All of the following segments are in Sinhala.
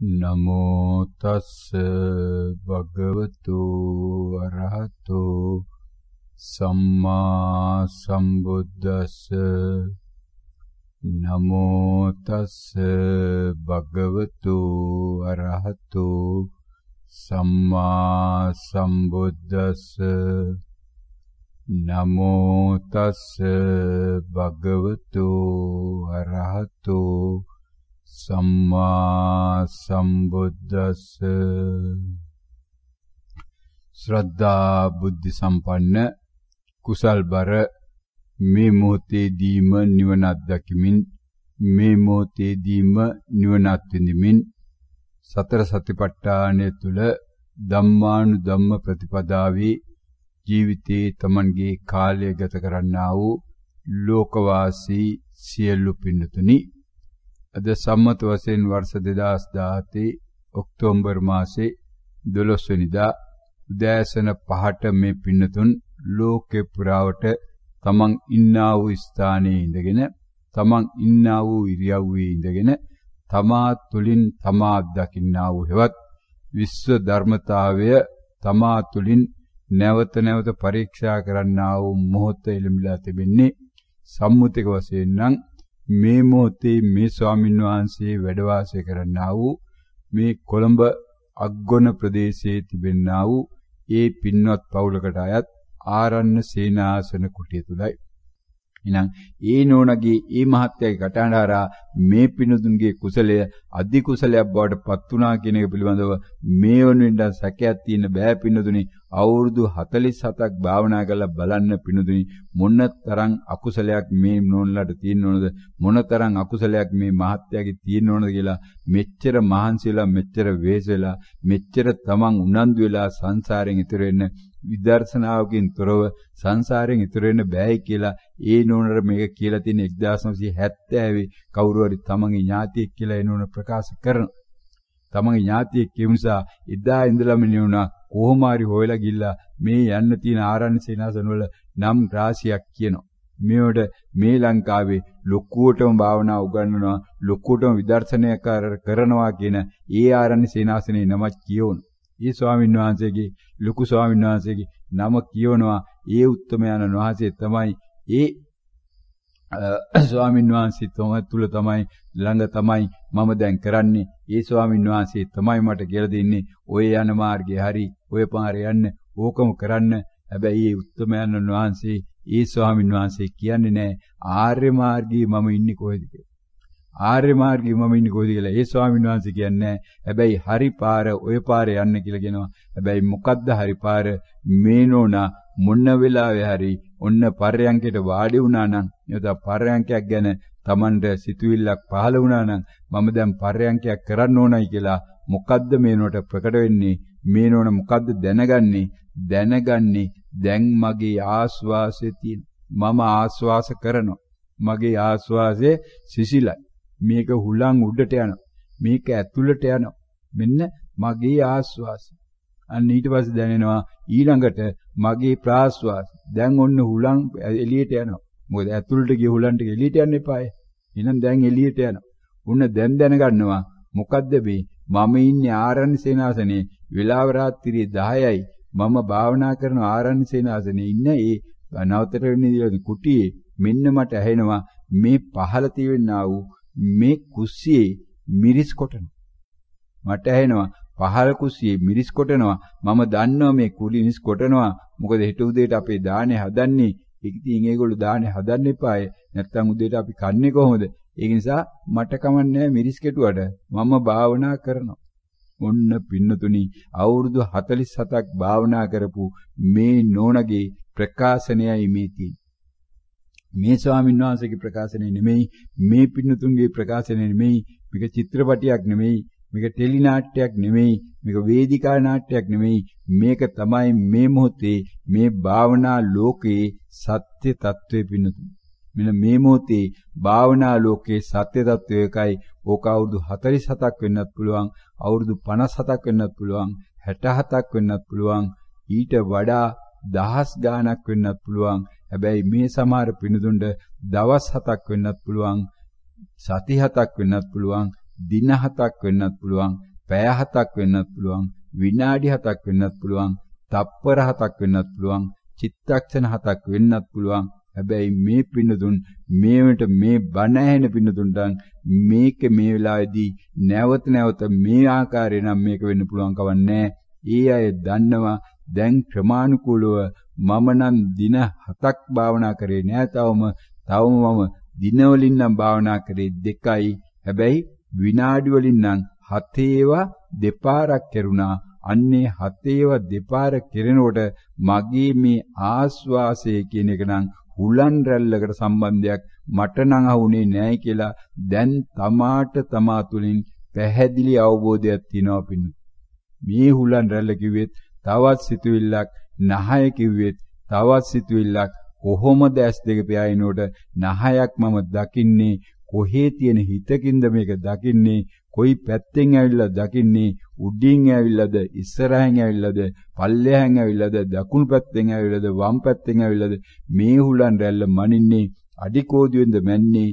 නමෝ තස්ස භගවතු අරහතෝ සම්මා සම්බුද්දස්ස නමෝ තස්ස භගවතු අරහතෝ සම්මා සම්බුද්දස්ස නමෝ තස්ස භගවතු අරහතෝ සම්මා සම්බුද්දස්ස ශ්‍රද්ධා බුද්ධ සම්පන්න කුසල්බර මේ මොහොතේදීම නිවන අත්දැකීමින් මේ මොහොතේදීම නිවනත් විඳිමින් සතර සතිපට්ඨානය තුල ධම්මානුධම්ම ප්‍රතිපදාවේ ජීවිතේ තමන්ගේ කාලය ගත කරන්නා වූ ලෝකවාසී සියලු පින්නතුනි අද සම්මත වශයෙන් වර්ෂ 2017 ඔක්තෝබර් මාසේ 12 වෙනිදා උදෑසන 5ට මේ පින්නතුන් ලෝකේ පුරාවට තමන් ඉන්නා වූ ස්ථානයේ ඉඳගෙන තමන් ඉන්නා වූ ඉරියව්වේ ඉඳගෙන තමා තුලින් තමා දකින්නා වූ හෙවත් විශ්ව ධර්මතාවය තමා තුලින් නැවත නැවත පරීක්ෂා කරන්නා වූ මොහොත එළඹිලා තිබෙන්නේ සම්මුතික වශයෙන් නම් මේ මොහොතේ මේ ස්වාමීන් වහන්සේ වැඩ වාසය කරන්නා වූ මේ කොළඹ අග්ගොන ප්‍රදේශයේ තිබෙනා වූ ඒ පින්වත් පවුලකට අයත් ආරණ්‍ය සේනාසන කුටිය තුලයි. එහෙනම් ඒ නෝනගේ ඒ මහත්යගේ කටහඬාරා මේ පිනුතුන්ගේ කුසලය අධි කුසලයක් බවට පත් වුණා කියන එක පිළිබඳව මේ වුණින්ද සැකයක් තියෙන බෑ පිනුතුනි. අවුරුදු 47ක් භාවනා කරලා බලන්න පිනුතුනි මොනතරම් අකුසලයක් මේ නෝන්ලට තියෙන්න ඕනද මොනතරම් අකුසලයක් මේ මහත්යගේ තියෙන්න ඕනද කියලා මෙච්චර මහන්සිලා මෙච්චර වෙහෙසලා මෙච්චර තමන් උනන්දු වෙලා සංසාරයෙන් ඈතර වෙන්න විදර්ශනාවකින් තොරව සංසාරයෙන් ඈතර වෙන්න බෑයි කියලා ඒ නෝනර මේක කියලා තියෙන 1970 කවුරු හරි තමන්ගේ ඥාතියෙක් කියලා ඒ නෝන ප්‍රකාශ කරන තමන්ගේ ඥාතියෙක් කියු නිසා එදා ඉඳලම නෙවුණා කොහොම හරි හොයලා ගිල්ලා මේ යන්න තියෙන ආරණ්‍ය සේනාසන වල නම් රාශියක් කියනවා. මේවට මේ ලංකාවේ ලොකුවටම භාවනා උගන්වනවා ලොකුවටම විදර්ශනය කරනවා කියන ඒ ආරණ්‍ය සේනාසනේ නම කියවන. ඒ ස්වාමීන් වහන්සේගේ ලොකු ස්වාමීන් වහන්සේගේ නම කියවනවා. ඒ උත්තමයන් වහන්සේ තමයි ඒ ස්වාමීන් වහන්සේ තුල තමයි ළඟ තමයි මම දැන් කරන්නේ. ඒ ස්වාමීන් වහන්සේ තමයි මට කියලා දෙන්නේ ඔය යන මාර්ගේ හරි ඔය පාරේ යන්න ඕකම කරන්න. හැබැයි මේ උත්තමයන් වහන්සේ ඒ ස්වාමීන් වහන්සේ කියන්නේ නැහැ ආර්ය මාර්ගයේ මම ඉන්නේ කොහෙද කියලා. ආර්ය මාර්ගයේ මම ඉන්නේ කොහෙද කියලා ඒ ස්වාමීන් වහන්සේ කියන්නේ. හැබැයි හරි පාර ඔය පාරේ යන්න කියලා කියනවා. හැබැයි මොකද්ද හරි පාර? මේ නෝනා මොන වෙලාවෙ හරි ඔන්න පර්යංකයට වාඩි වුණා නම් එතන පර්යංකයක් ගැන Tamanට සිතුවිල්ලක් පහළ වුණා නම් මම දැන් පර්යංකයක් කරන්න ඕනයි කියලා මොකද්ද මේ නෝට ප්‍රකට වෙන්නේ? මේ නෝන මොකද්ද දැනගන්නේ දැන් මගේ ආස්වාසය තියෙන මම ආස්වාස කරනවා මගේ ආස්වාසය සිසිලයි මේක හුලං උඩට යනවා මේක ඇතුළට යනවා මෙන්න මගේ ආස්වාසය. අන්න ඊට පස්සේ දැනෙනවා ඊළඟට මගේ ප්‍රාස්වාස. දැන් ඔන්න හුලං එළියට යනවා. මොකද ඇතුළට ගිය හුලං ටික එළියට යන්න එපායි. එහෙනම් දැන් එළියට යනවා. ඔන්න දැන් දැනගන්නවා මොකද්ද මේ මම ඉන්නේ ආරණ්‍ය සේනාසනේ වෙලාව රාත්‍රියේ 10යි මම භාවනා කරන ආරණ්‍ය සේනාසනේ ඉන්න ඒ නවතර වෙන්නේ කුටියේ මෙන්න මට ඇහෙනවා මේ පහළ තියෙනා වූ මේ කුස්සියේ මිරිස් කොටන මට ඇහෙනවා පහළ කුස්සියේ මිරිස් කොටනවා. මම දන්නවා මේ කුලිනිස් කොටනවා. මොකද හෙට උදේට අපේ දානේ හදන්නේ. ඉතින් ඒගොල්ලෝ දානේ හදන්න එපායි. නැත්තම් උදේට අපි කන්නේ කොහොමද? ඒක නිසා මට කමන්නේ මිරිස් කෙටුවට මම භාවනා කරනවා. ඔන්න පින්නතුනි අවුරුදු 47ක් භාවනා කරපු මේ නෝනගේ ප්‍රකාශනයයි මේ තියෙන්නේ. මේ ස්වාමීන් වහන්සේගේ ප්‍රකාශනය නෙමෙයි මේ පින්නතුන්ගේ ප්‍රකාශනය නෙමෙයි මේක චිත්‍රපටයක් නෙමෙයි මේක ටෙලි නාට්‍යයක් නෙමෙයි මේක වේදිකා නාට්‍යයක් නෙමෙයි මේක තමයි මේ මොහොතේ මේ භාවනා ලෝකයේ සත්‍ය తත්වයේ පින්නතුන්. මෙන්න මේ මොහොතේ භාවනා ලෝකයේ සත්‍ය తත්වය එකයි. ඕක අවුරුදු 47ක් වෙන්නත් පුළුවන් අවුරුදු 57ක් වෙන්නත් පුළුවන් 67ක් වෙන්නත් පුළුවන් ඊට වඩා දහස් ගාණක් වෙන්නත් පුළුවන්. හැබැයි මේ සමහර පිනුදුන්ට දවස් 7ක් වෙන්නත් පුළුවන්, සති 7ක් වෙන්නත් පුළුවන්, දින 7ක් වෙන්නත් පුළුවන්. පැය 7ක් වෙන්නත් පුළුවන්, විනාඩි 7ක් වෙන්නත් පුළුවන්, තප්පර 7ක් වෙන්නත් පුළුවන්, චිත්තක්ෂණ 7ක් වෙන්නත් පුළුවන්. හැබැයි මේ පින්නතුන් මේවට මේ බණ ඇහෙන පින්නතුන්ට මේක මේ වෙලාවේදී නැවත නැවත මේ ආකාරයෙන් නම් මේක වෙන්න පුළුවන් කවන්නේ. ඒ අය දන්නවා දැන් ක්‍රමානුකූලව මම නම් දින 7ක් භාවනා කරේ නෑ තවම මම දිනවලින් නම් භාවනා කරේ 2යි. හැබැයි විනාඩි වලින් නම් 7 ඒවා දෙපාරක් කරුණා. අන්නේ 7 ඒවා දෙපාර කෙරෙනකොට මගේ මේ ආස්වාසය කියන එක නම් හුලන් රැල්ලකට සම්බන්ධයක් මට නම් අහුනේ නැහැ කියලා දැන් තමාට තමා තුළින් පැහැදිලි අවබෝධයක් තියෙනවා පින්න. මේ හුලන් රැල්ල කිව්වෙත් තවත් සිතුවිල්ලක්, නහය කිව්වෙත් තවත් සිතුවිල්ලක්. කොහොමද ඇස් දෙක පෑයිනකොට නහයක් මම දකින්නේ? කොහේ තියෙන හිතකින්ද මේක දකින්නේ? කොයි පැත්තෙන් ඇවිල්ලා දකින්නේ? උඩින් ඇවිල්ලාද, ඉස්සරහින් ඇවිල්ලාද, පල්ලෙහාන් ඇවිල්ලාද, දකුණු පැත්තෙන් ඇවිල්ලාද, වම් පැත්තෙන් ඇවිල්ලාද? මේ හුලන් රැල්ල මනින්නේ අඩි කෝදුවෙන්ද මැන්නේ?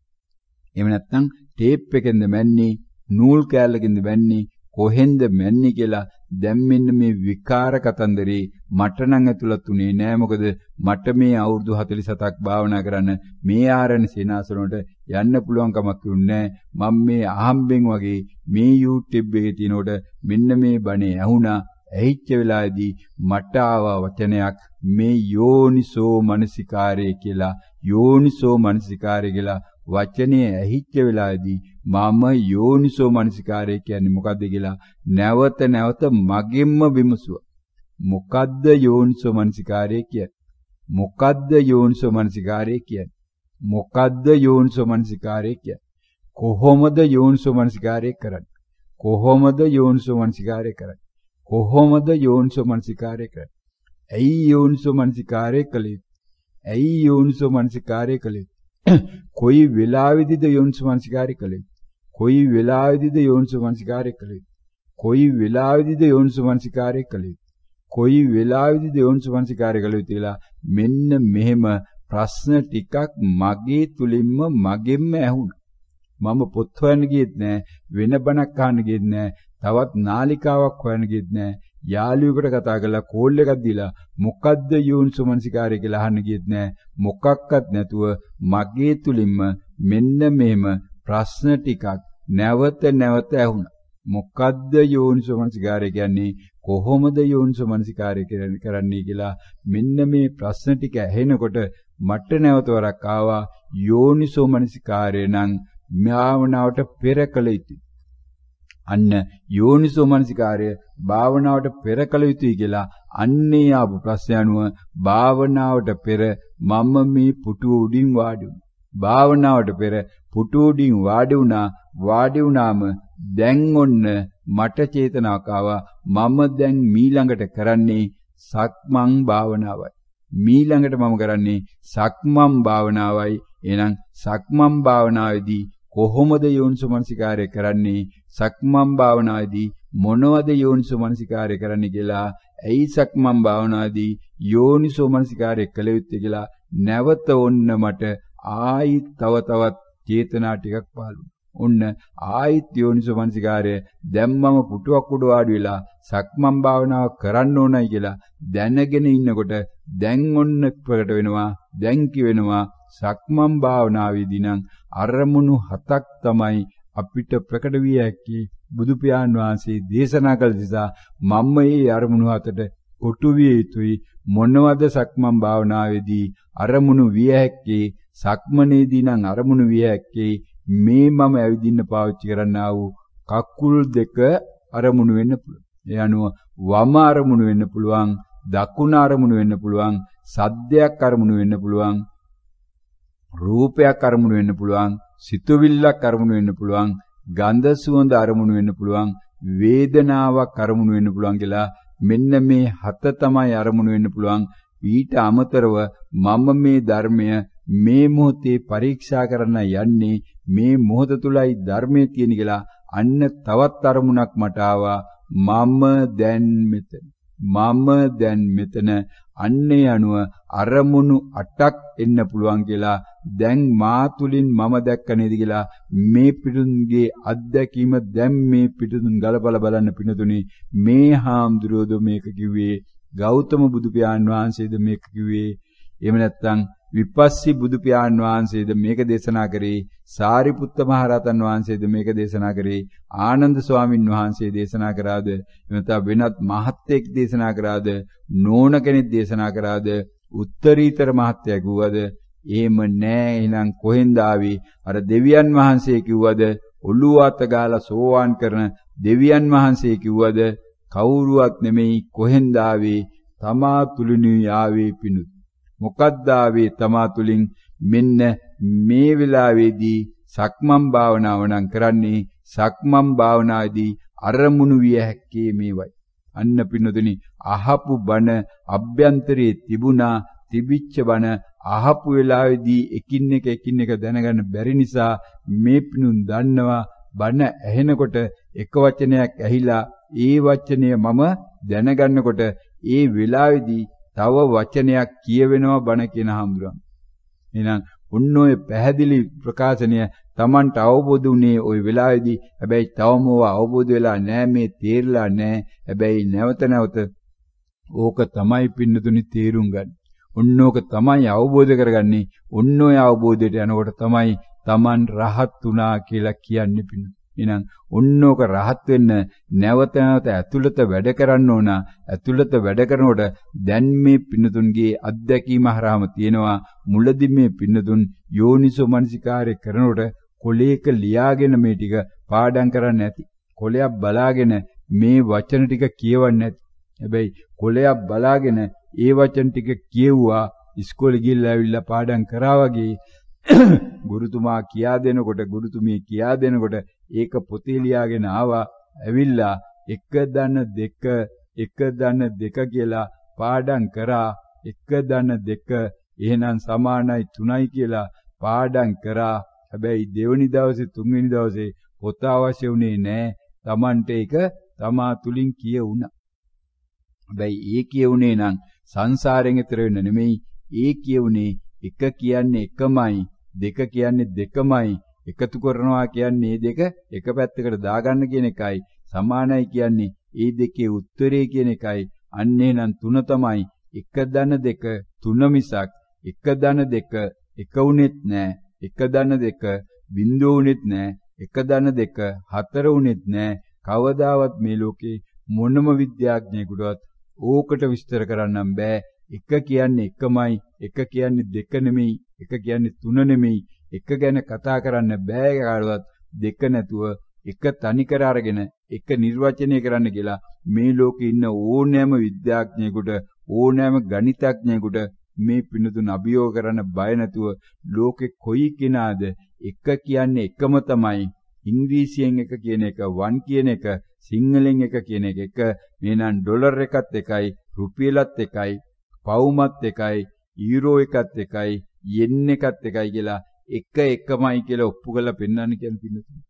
එහෙම නැත්නම් ටේප් එකෙන්ද මැන්නේ? නූල් කෑල්ලකින්ද මැන්නේ? කොහෙන්ද මැන්නේ කියලා දැන් මෙන්න මේ විකාර කතන්දරේ මට නම් ඇතුළත් උනේ නෑ. මොකද මට මේ අවුරුදු 47ක් භාවනා කරන්න මේ ආරණ සේනාසනට යන්න පුළුවන් කමක් තිබුණේ නෑ. මම මේ අහම්බෙන් වගේ මේ YouTube එකේ තිනකොට මෙන්න මේ බණේ ඇහුණා. ඇහිච්ච වෙලාවේදී මට ආවා වචනයක් මේ යෝනිසෝ මනසිකාරය කියලා. යෝනිසෝ මනසිකාරය කියලා වචනේ ඇහිච්ච වෙලාවේදී මම යෝනිසෝ මනසිකාරය කියන්නේ මොකද්ද කියලා නැවත නැවත මගෙන්ම විමසුවා. මොකද්ද යෝනිසෝ මනසිකාරය කියන්නේ? මොකද්ද යෝනිසෝ මනසිකාරය කියන්නේ? මොකද්ද යෝනිසෝ මනසිකාරය කියන්නේ? කොහොමද යෝනිසෝ මනසිකාරය කරන්නේ? කොහොමද යෝනිසෝ මනසිකාරය කරන්නේ? කොහොමද යෝනිසෝ මනසිකාරය කරන්නේ? ඇයි යෝනිසෝ මනසිකාරය කළේ? ඇයි යෝනිසෝ මනසිකාරය කළේ? කොයි වෙලාවෙදිද යෝනිසෝ මනසිකාරය කළේ? කොයි වෙලාවෙදිද යෝනිසෝ මනසිකාරය කළේ? කොයි වෙලාවෙදිද යෝනිසෝ මනසිකාරය කළේ? කොයි වෙලාවෙදිද යෝනිසෝ මනසිකාරය කළේ කියලා මෙන්න මෙහෙම ප්‍රශ්න ටිකක් මගේ තුලින්ම මගෙන්ම ඇහුණා. මම පොත් හොයන්න ගියෙත් නෑ, වෙන බණක් අහන්න ගියෙත් නෑ, තවත් නාලිකාවක් හොයන්න ගියෙත් නෑ. යාළුවෙකුට කතා කරලා කෝල් එකක් දීලා මොකද්ද යෝනිසෝ මනසිකාරය කියලා අහන්න ගියෙත් නෑ. මොකක්වත් නැතුව මගේ තුලින්ම මෙන්න මෙහෙම ප්‍රශ්න ටිකක් නැවත නැවත ඇහුණා. මොකද්ද යෝනිසෝ මනසිකාරය කියන්නේ? කොහොමද යෝනිසෝ මනසිකාරය කරන්නේ කියලා මෙන්න මේ ප්‍රශ්න ටික ඇහෙනකොට මට නැවත වරක් ආවා යෝනිසෝ මනසිකාරය නම් භාවනාවට පෙර කළ යුතුයි. අන්න යෝනිසෝ මනසිකාරය භාවනාවට පෙර කළ යුතුයි කියලා අන්නේ ආපු ප්‍රශ්නය අනුව භාවනාවට පෙර මම මේ පුටුව උඩින් වාඩි වුණා. භාවනාවට පෙර පුටුව උඩින් වාඩි වුණාම දැන් ඔන්න මට චේතනාවක් ආවා. මම දැන් මීළඟට කරන්නේ සක්මන් භාවනාවයි. මීළඟට මම කරන්නේ සක්මන් භාවනාවයි. එහෙනම් සක්මන් භාවනාවේදී කොහොමද යෝනිසෝ මනසිකාරය කරන්නේ? සක්මන් භාවනාවේදී මොනවද යෝනිසෝ මනසිකාරය කරන්නේ කියලා, ඇයි සක්මන් භාවනාවේදී යෝනිසෝ මනසිකාරය කළ යුත්තේ කියලා නැවත ඔන්න මට ආයි තවත් චේතනා ටිකක් පහළ ඔන්න ආයිත් යෝනිසෝ මනසිකාරය දැන් මම පුටුවක් උඩ වාඩි වෙලා සක්මන් භාවනාව කරන්න ඕනයි කියලා දැනගෙන ඉන්නකොට දැන් ඔන්න ප්‍රකට වෙනවා. දැන් කියවෙනවා සක්මන් භාවනාවේදී නම් අරමුණු 7ක් තමයි අපිට ප්‍රකට විය හැකි. බුදු පියාණන් වහන්සේ දේශනා කළ නිසා මම මේ අරමුණු 7ට කොටු විය යුතුයි. මොනවද සක්මන් භාවනාවේදී අරමුණු විය හැකි? සක්මනේදී නම් අරමුණු විය හැකි මේ මම ඇවිදින්න පාවිච්චි කරන්නා වූ කකුල් දෙක අරමුණු වෙන්න පුළුවන්. ඒ අනුව වම අරමුණු වෙන්න පුළුවන්, දකුණ අරමුණු වෙන්න පුළුවන්, සද්දයක් අරමුණු වෙන්න පුළුවන්, රූපයක් අරමුණු වෙන්න පුළුවන්, සිතුවිල්ලක් අරමුණු වෙන්න පුළුවන්, ගන්ධ සුවඳ අරමුණු වෙන්න පුළුවන්, වේදනාවක් අරමුණු වෙන්න පුළුවන් කියලා මෙන්න මේ 7 තමයි අරමුණු වෙන්න පුළුවන්. ඊට අමතරව මම මේ ධර්මය මේ මොහොතේ පරීක්ෂා කරන්න යන්නේ මේ මොහොත තුලයි ධර්මයේ තියෙන කියලා අන්න තවත් අරමුණක් මට ආවා. මම දැන් මෙතන අන්නේ අනුව අරමුණු 8ක් එන්න පුළුවන් කියලා දැන් මා තුලින් මම දැක්ක නේද කියලා මේ පිටුන්ගේ අත්දැකීම දැන් මේ පිටුන් ගලපලා බලන්න පිටුතුනි මේ හාමුදුරුවෝද මේක කිව්වේ ගෞතම බුදු පියාණන් වහන්සේද මේක කිව්වේ එහෙම නැත්නම් විපස්සී බුදු පියාණන් වහන්සේද මේක දේශනා කරේ සාරිපුත්ත මහ රහතන් වහන්සේද මේක දේශනා කරේ ආනන්ද ස්වාමින් වහන්සේ දේශනා කරාද එනත වෙනත් මහත්යෙක් දේශනා කරාද නෝන කෙනෙක් දේශනා කරාද උත්තරීතර මහත්ය කිව්වද එහෙම නෑ එහෙනම් කොහෙන්ද ආවේ අර දෙවියන් වහන්සේ කිව්වද ඔළුව අත ගාලා සෝවාන් කරන දෙවියන් වහන්සේ කිව්වද කවුරුවත් නෙමෙයි කොහෙන්ද ආවේ තමා තුලිනුයි ආවේ පිණුත් මොකක්ද ආවේ තමා තුලින් මෙන්න මේ වෙලාවේදී සක්මන් භාවනාව නම් කරන්නේ සක්මන් භාවනාවේදී අරමුණු විය හැක්කේ මේවයි අන්න පින්නතුනි අහපු බණ අභ්‍යන්තරයේ තිබුණා තිබිච්ච බණ අහපු වෙලාවේදී එකින් එක දැනගන්න බැරි නිසා මේ පිනුන් දන්නවා බණ ඇහෙනකොට එක වචනයක් ඇහිලා ඒ වචනය මම දැනගන්නකොට ඒ වෙලාවේදී තව වචනයක් කියවෙනවා බණ කියන හඳුරන. එහෙනම් ඔන්න ඔය පැහැදිලි ප්‍රකාශනය Tamanට අවබෝධ වුණේ ওই වෙලාවේදී. හැබැයි තවම අවබෝධ වෙලා නැහැ මේ තේරලා නැහැ. හැබැයි නැවත ඕක තමයි පින්නතුනි තේරුම් ගන්න. ඔන්න ඕක තමයි අවබෝධ කරගන්නේ. ඔන්න ඔය අවබෝධයට යනකොට තමයි Taman රහත් වුණා කියලා කියන්නේ පින්නතුනි. එහෙනම් ඔන්න ඕක රහත් වෙන්න නැවත ඇතුළත වැඩ කරන්න ඕන. ඇතුළත වැඩ කරනකොට දැන් මේ පින්නතුන්ගේ අත්දැකීම හරහාම තියෙනවා මුලදී මේ පින්නතුන් යෝනිසෝ මනසිකාරය කරනකොට කොලේක ලියාගෙන මේ ටික පාඩම් කරන්න නැති. කොලයක් බලාගෙන මේ වචන ටික කියවන්න නැති. හැබැයි කොලයක් බලාගෙන ඒ වචන ටික කියවුවා ඉස්කෝලේ ගිහිල්ලා ඇවිල්ලා පාඩම් කරා වගේ ගුරුතුමා කියා දෙනකොට ගුරුතුමිය කියා දෙනකොට ඒක පොතේ ලියාගෙන ආවා ඇවිල්ලා 1 ධන 2 1 ධන 2 කියලා පාඩම් කරා 1 ධන 2 එහෙනම් සමානයි 3යි කියලා පාඩම් කරා හැබැයි දෙවෙනි දවසේ තුන්වෙනි දවසේ පොත අවශ්‍ය වුණේ නැහැ Tamante ඒක තමා තුලින් කියුණා හැබැයි ඒ කියුනේ නම් සංසාරයෙන් ඈතර වෙන්න නෙමෙයි ඒ කියුනේ 1 කියන්නේ එකමයි 2 කියන්නේ දෙකමයි එකතු කරනවා කියන්නේ මේ දෙක එක පැත්තකට දාගන්න කියන එකයි සමානයි කියන්නේ මේ දෙකේ උත්තරේ කියන එකයි අන්නේ නම් 3 තමයි 1 ධන 2 3 මිසක් 1 ධන 2 එක උනේත් නෑ 1 ධන 2 බිංදුව උනේත් නෑ 1 ධන 2 4 උනේත් නෑ කවදාවත් මේ ලෝකේ මොනම විද්‍යාඥයෙකුටවත් ඕකට විස්තර කරන්නම් බෑ 1 කියන්නේ එකමයි 1 කියන්නේ 2 නෙමෙයි 1 කියන්නේ 3 නෙමෙයි 1 ගැන කතා කරන්න බෑ කාටවත් 2 නැතුව 1 තනි කර අරගෙන 1 නිර්වචනය කරන්න කියලා මේ ලෝකේ ඉන්න ඕනෑම විද්‍යාඥයෙකුට ඕනෑම ගණිතඥයෙකුට මේ පිනතුන අභියෝග කරන්න බය නැතුව ලෝකේ කොයි කෙනාද 1 කියන්නේ එකම තමයි ඉංග්‍රීසියෙන් 1 කියන එක 1 කියන එක සිංහලෙන් 1 කියන එක 1 මේනම් ඩොලර් එකත් එකයි රුපියලත් එකයි පවුමත් එකයි යූරෝ එකත් එකයි යෙන් එකත් එකයි කියලා එක එකමයි කියලා ඔප්පු කරලා පෙන්වන්න කියන්නේ පින්නතුනි.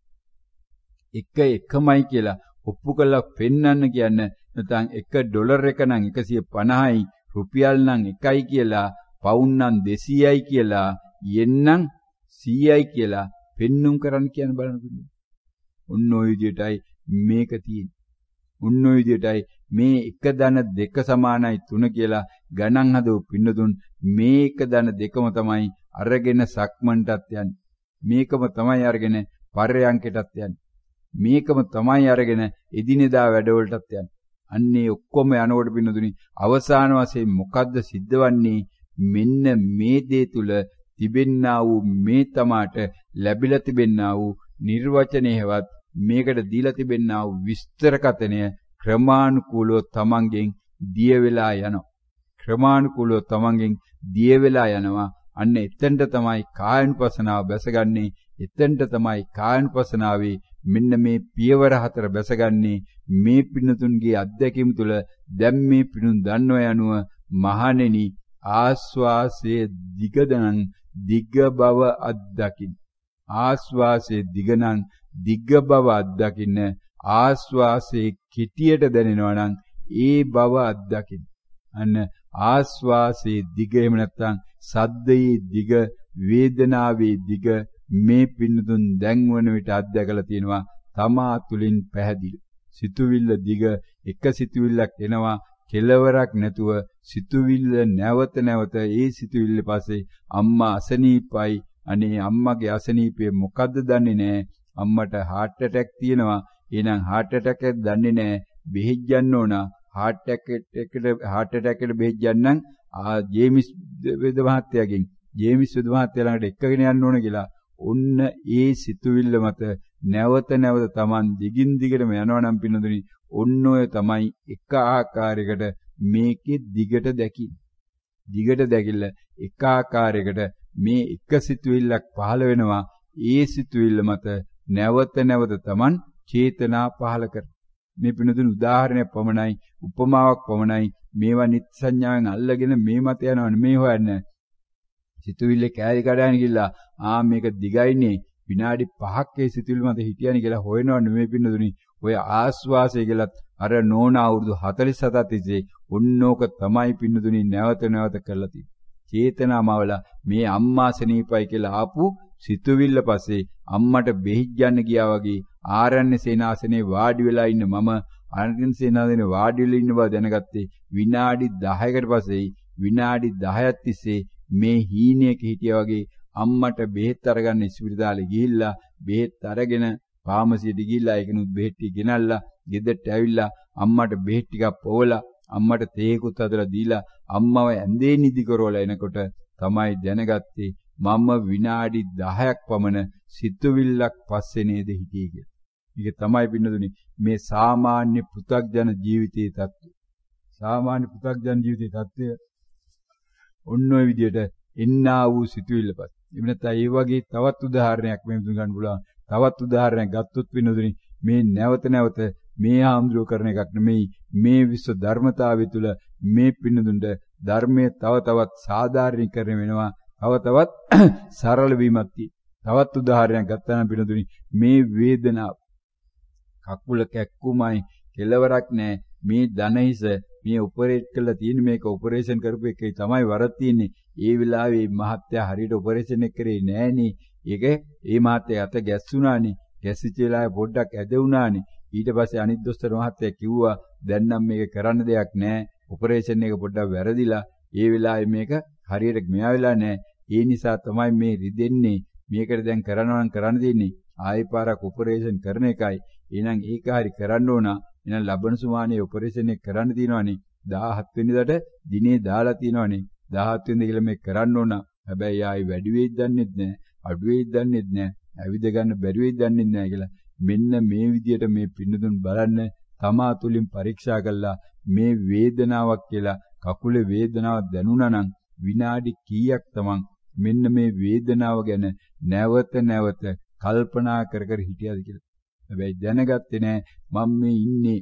එක එකමයි කියලා ඔප්පු කරලා පෙන්වන්න කියන්නේ නැත්නම් එක ඩොලර් එක නම් 150යි රුපියල් නම් 1යි කියලා පවුම් නම් 200යි කියලා යෙන් නම් 100යි කියලා පෙන්눔 කරන්න කියන බලන්න පින්නතුනි. ඔන්න ඔය විදිහටයි මේක තියෙන්නේ. ඔන්න ඔය විදිහටයි මේ 1 ධන 2 සමානයි 3 කියලා ගණන් හදව පින්නතුන් මේ 1 ධන 2ම තමයි අරගෙන සක්මන්ටත් යන්නේ. මේකම තමයි අරගෙන පරයන්කටත් යන්නේ. මේකම තමයි අරගෙන එදිනෙදා වැඩවලටත් යන්නේ. අන්නේ ඔක්කොම යනකොට පින්නතුනි අවසාන වශයෙන් මොකද්ද සිද්ධවන්නේ? මෙන්න මේ දේ තුල තිබෙන්නා වූ මේ තමාට ලැබිලා තිබෙන්නා වූ නිර්වචනයවත් මේකට දීලා තිබෙන්නා වූ විස්තර කතනය ක්‍රමානුකූලව තමන්ගෙන් දිය වෙලා යනවා. ක්‍රමානුකූලව තමන්ගෙන් දිය වෙලා යනවා. අන්න එතෙන්ට තමයි කායනුපසනාව බැසගන්නේ. එතෙන්ට තමයි කායනුපසනාවේ මෙන්න මේ පියවර 4 බැසගන්නේ. මේ පින්නතුන්ගේ අත්දැකීම් තුළ දැන් මේ පිනුන් දන්නව යනුව මහණෙනි ආස්වාසයේ දිගදනං දිග්ග බව අත්දකින්න. ආස්වාසයේ දිගනං දිග්ග බව අත්දකින්න. ආස්වාසයේ කිටියට දැනෙනවා නම් ඒ බව අත්දකින්න. අන්න ආස්වාසේ දිග එහෙම නැත්නම් සද්දයේ දිග වේදනාවේ දිග මේ පින්නතුන් දැන් වන විට අත්දැකලා තියෙනවා තමා තුලින් පැහැදිලි. සිතුවිල්ල දිග එක සිතුවිල්ලක් එනවා කෙලවරක් නැතුව සිතුවිල්ල නැවත නැවත ඒ සිතුවිල්ල පස්සේ අම්මා අසනීපයි අනේ අම්මගේ අසනීපේ මොකද්ද දන්නේ නැහැ. අම්මට heart attack තියෙනවා. එහෙනම් heart attack එක දන්නේ නැහැ. බෙහෙත් ගන්න ඕන. heart attack එකට බෙහෙත් ගන්න ජේමිස් වේද මහත්තයාගෙන් ජේමිස් වේද මහත්තයා ළඟට එක්කගෙන යන්න ඕන කියලා. ඔන්න ඒ සිතුවිල්ල මත නැවත නැවත Taman දිගින් දිගටම යනවා නම් පින්නදුනි ඔන්න ඔය තමයි එක ආකාරයකට මේකේ දිගට දැකින්. දිගට දැකිල්ල එක ආකාරයකට මේ එක සිතුවිල්ලක් පහළ වෙනවා. ඒ සිතුවිල්ල මත නැවත නැවත Taman චේතනා පහළ කර. මේ පින්නදුනි උදාහරණයක් පමණයි උපමාවක් පමණයි මේවා නිත්‍ය සංඥාවෙන් අල්ලගෙන මේ මත යනවා නෙමෙයි හොයන්නේ. සිතුවිල්ලේ කෑලි කඩාගෙන ගිහලා මේක දිගයිනේ විනාඩි 5ක් ඒ සිතුවිලි මත හිටියනේ කියලා හොයනවා නෙමෙයි පින්නදුනි. ඔය ආස්වාසය කියලත් අර නෝන අවුරුදු 47ක් තිස්සේ ඔන්නෝක තමයි පින්නදුනි නැවත නැවත කරලා තියෙන්නේ. චේතනාමවල මේ අම්මා සනීපයි කියලා ආපු සිතුවිල්ල පස්සේ අම්මට බෙහෙත් ගන්න ගියා වගේ ආරණ්‍ය සේනාසනේ වාඩි වෙලා ඉන්න මම ආරණ්‍ය සේනාසනේ වාඩි වෙලා ඉන්න බව දැනගත්තේ විනාඩි 10කට පස්සේ විනාඩි 10ක් තිස්සේ මේ හීනයක හිටියා වගේ අම්මට බෙහෙත් අරගන්න ඉස්පිරිතාලේ ගිහිල්ලා බෙහෙත් අරගෙන ෆාමසියට ගිහිල්ලා ඒකනුත් බෙහෙත් ටික ගෙනල්ලා ගෙදරට ඇවිල්ලා අම්මට බෙහෙත් ටිකක් පොවලා අම්මට තේකුත් හදලා දීලා අම්මව ඇඳේ නිදි කරවලා එනකොට තමයි දැනගත්තේ මම විනාඩි 10ක් පමණ සිතුවිල්ලක් පස්සේ නේද හිටියේ කියලා. මේක තමයි පින්නදුනි මේ සාමාන්‍ය පෘථග්ජන ජීවිතයේ தত্ত্বය. සාමාන්‍ය පෘථග්ජන ජීවිතයේ தত্ত্বය ඔන්න ඔය විදිහට එන්නා වූ සිතුවිල්ල පස්සේ. එහෙම නැත්නම් ඒ වගේ තවත් උදාහරණයක් මේ ගන්න පුළුවන්. තවත් උදාහරණයක් ගත්තොත් පින්නදුනි මේ නැවත නැවත මේ ආම්ද්‍රෝ කරන එකක් නෙමෙයි මේ විශ්ව ධර්මතාවය තුළ මේ පින්නදුන්ට ධර්මයේ තව තවත් සාධාරණීකරණය වෙනවා. තව තවත් සරල වීමක් තියෙනවා. තවත් උදාහරණයක් ගත්තා නම් පින්නදුනි මේ වේදනාව කකුල කැක්කුමයි කෙලවරක් නැහැ. මේ දනහිස මේ ඔපරේට් කරලා තියෙන මේක ඔපරේෂන් කරපු එකේ තමයි වරද තියෙන්නේ. ඒ වෙලාවේ මහත්තයා හරියට ඔපරේෂන් එක කරේ නෑනේ. ඒක ඒ මහත්තයා අත ගැස්සුණානේ. ගැස්සිච්ච වෙලාවේ පොඩ්ඩක් ඇදවුණානේ. ඊට පස්සේ අනිත් දොස්තර මහත්තයා කිව්වා දැන් නම් මේක කරන්න දෙයක් නෑ. ඔපරේෂන් එක පොඩ්ඩක් වැරදිලා. ඒ වෙලාවේ මේක හරියට මෙයා වෙලා නෑ. ඒ නිසා තමයි මේ රිදෙන්නේ. මේකට දැන් කරනවා නම් කරන්න දෙන්නේ. ආයෙ පාරක් ඔපරේෂන් කරන එකයි. එහෙනම් ඒක හරි කරන්න ඕන. එහෙනම් ලබන සුමානේ ඔපරේෂන් එක කරන්න තියෙනවනේ. 17 වෙනිදාට දිනේ දාලා තියෙනවනේ. 17 වෙනිදා කියලා මේක කරන්න ඕන. හැබැයි ආයෙ වැඩි වෙයිද දන්නෙත් නෑ. අඩු වෙයිද දන්නෙත් නෑ. ඇවිද ගන්න බැරි වෙයිද දන්නෙත් නෑ කියලා. මෙන්න මේ විදියට මේ පින්නතුන් බලන්න තමා තුලින් පරීක්ෂා කළා මේ වේදනාවක් කියලා කකුලේ වේදනාවක් දැනුණා නම් විනාඩි කීයක් තමන් මෙන්න මේ වේදනාව ගැන නැවත නැවත කල්පනා කර කර හිටියද කියලා. හැබැයි දැනගත්තේ නෑ මම මේ ඉන්නේ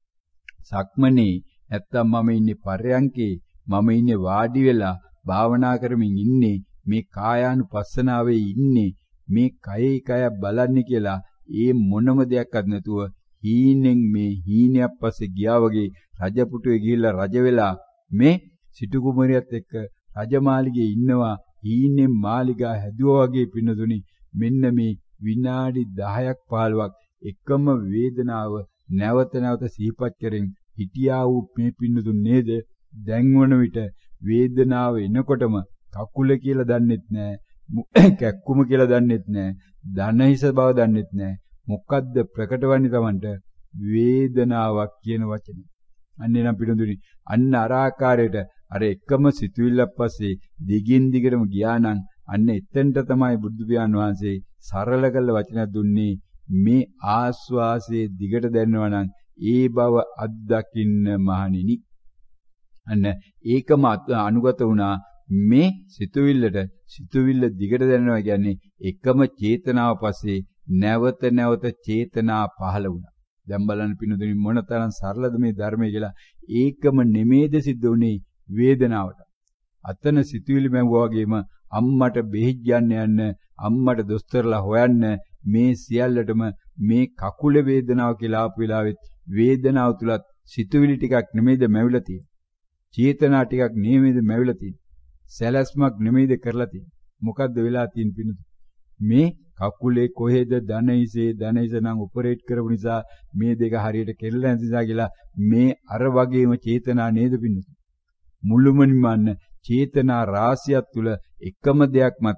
සක්මනේ නැත්තම් මම ඉන්නේ පර්යංකේ මම ඉන්නේ වාඩි වෙලා භාවනා කරමින් ඉන්නේ මේ කායානුපස්සනාවේ ඉන්නේ මේ කයේ කය බලන්නේ කියලා ඒ මොනම දෙයක්වත් නැතුව හීනෙන් මේ හීනයක් පස්සේ ගියා වගේ රජපුටුවේ ගිහිල්ලා රජ වෙලා මේ සිටු කුමරියත් එක්ක රජමාලිගේ ඉන්නවා හීනෙන් මාලිගා හැදුවා වගේ පින්නතුනි මෙන්න මේ විනාඩි 10ක් 15ක් එකම වේදනාව නැවත නැවත සිහිපත් කරමින් හිටියා වූ මේ පින්නතුන් නේද දැන් වන විට වේදනාව එනකොටම කකුල කියලා දන්නෙත් නැහැ කැක්කුම කියලා දන්නෙත් නැහැ දනහිස බව දන්නෙත් නැහැ මොකද්ද ප්‍රකට වන්නේ Tamanට වේදනාවක් කියන වචනේ. අන්න එනම් පිටුදුනි අන්න අර ආකාරයට අර එකම සිතුවිල්ලක් පස්සේ දිගින් දිගටම ගියා නම් අන්න එතෙන්ට තමයි බුදු පියාණන් වහන්සේ සරල කළ වචනයක් දුන්නේ මේ ආස්වාසයේ දිගට දැනනවා නම් ඒ බව අත්දකින්න මහණෙනි. අන්න ඒකම අනුගත වුණා මේ සිතුවිල්ල දිගට දැනනවා කියන්නේ එකම චේතනාව පස්සේ නැවත නැවත චේතනා පහළ වුණා. දැන් බලන්න පිනුදුනි මොනතරම් සරලද මේ ධර්මය කියලා. ඒකම නෙමේද සිද්ධ වුණේ වේදනාවට. අතන සිතුවිලි මැවුවා වගේම අම්මට බෙහෙත් යන්න අම්මට දොස්තරලා හොයන්න මේ සියල්ලටම මේ කකුල වේදනාව කියලා ආපු වෙලාවෙත් වේදනාව තුලත් සිතුවිලි ටිකක් නෙමේද මැවිලා තියෙන්නේ. චේතනා ටිකක් නෙමෙයිද මැවිලා තියෙන්නේ. සැලැස්මක් නෙමෙයිද කරලා තියෙන්නේ. මොකද්ද වෙලා තියෙන්නේ පින්නතු? මේ කකුලේ කොහෙද ධනයිසේ නම් ඔපරේට් කරපු නිසා මේ දෙක හරියට කෙරෙලා නැති නිසා කියලා මේ අර වගේම චේතනා නේද පින්නතු? මුළුමනින්ම චේතනා රාශියක් තුල එකම දෙයක් මත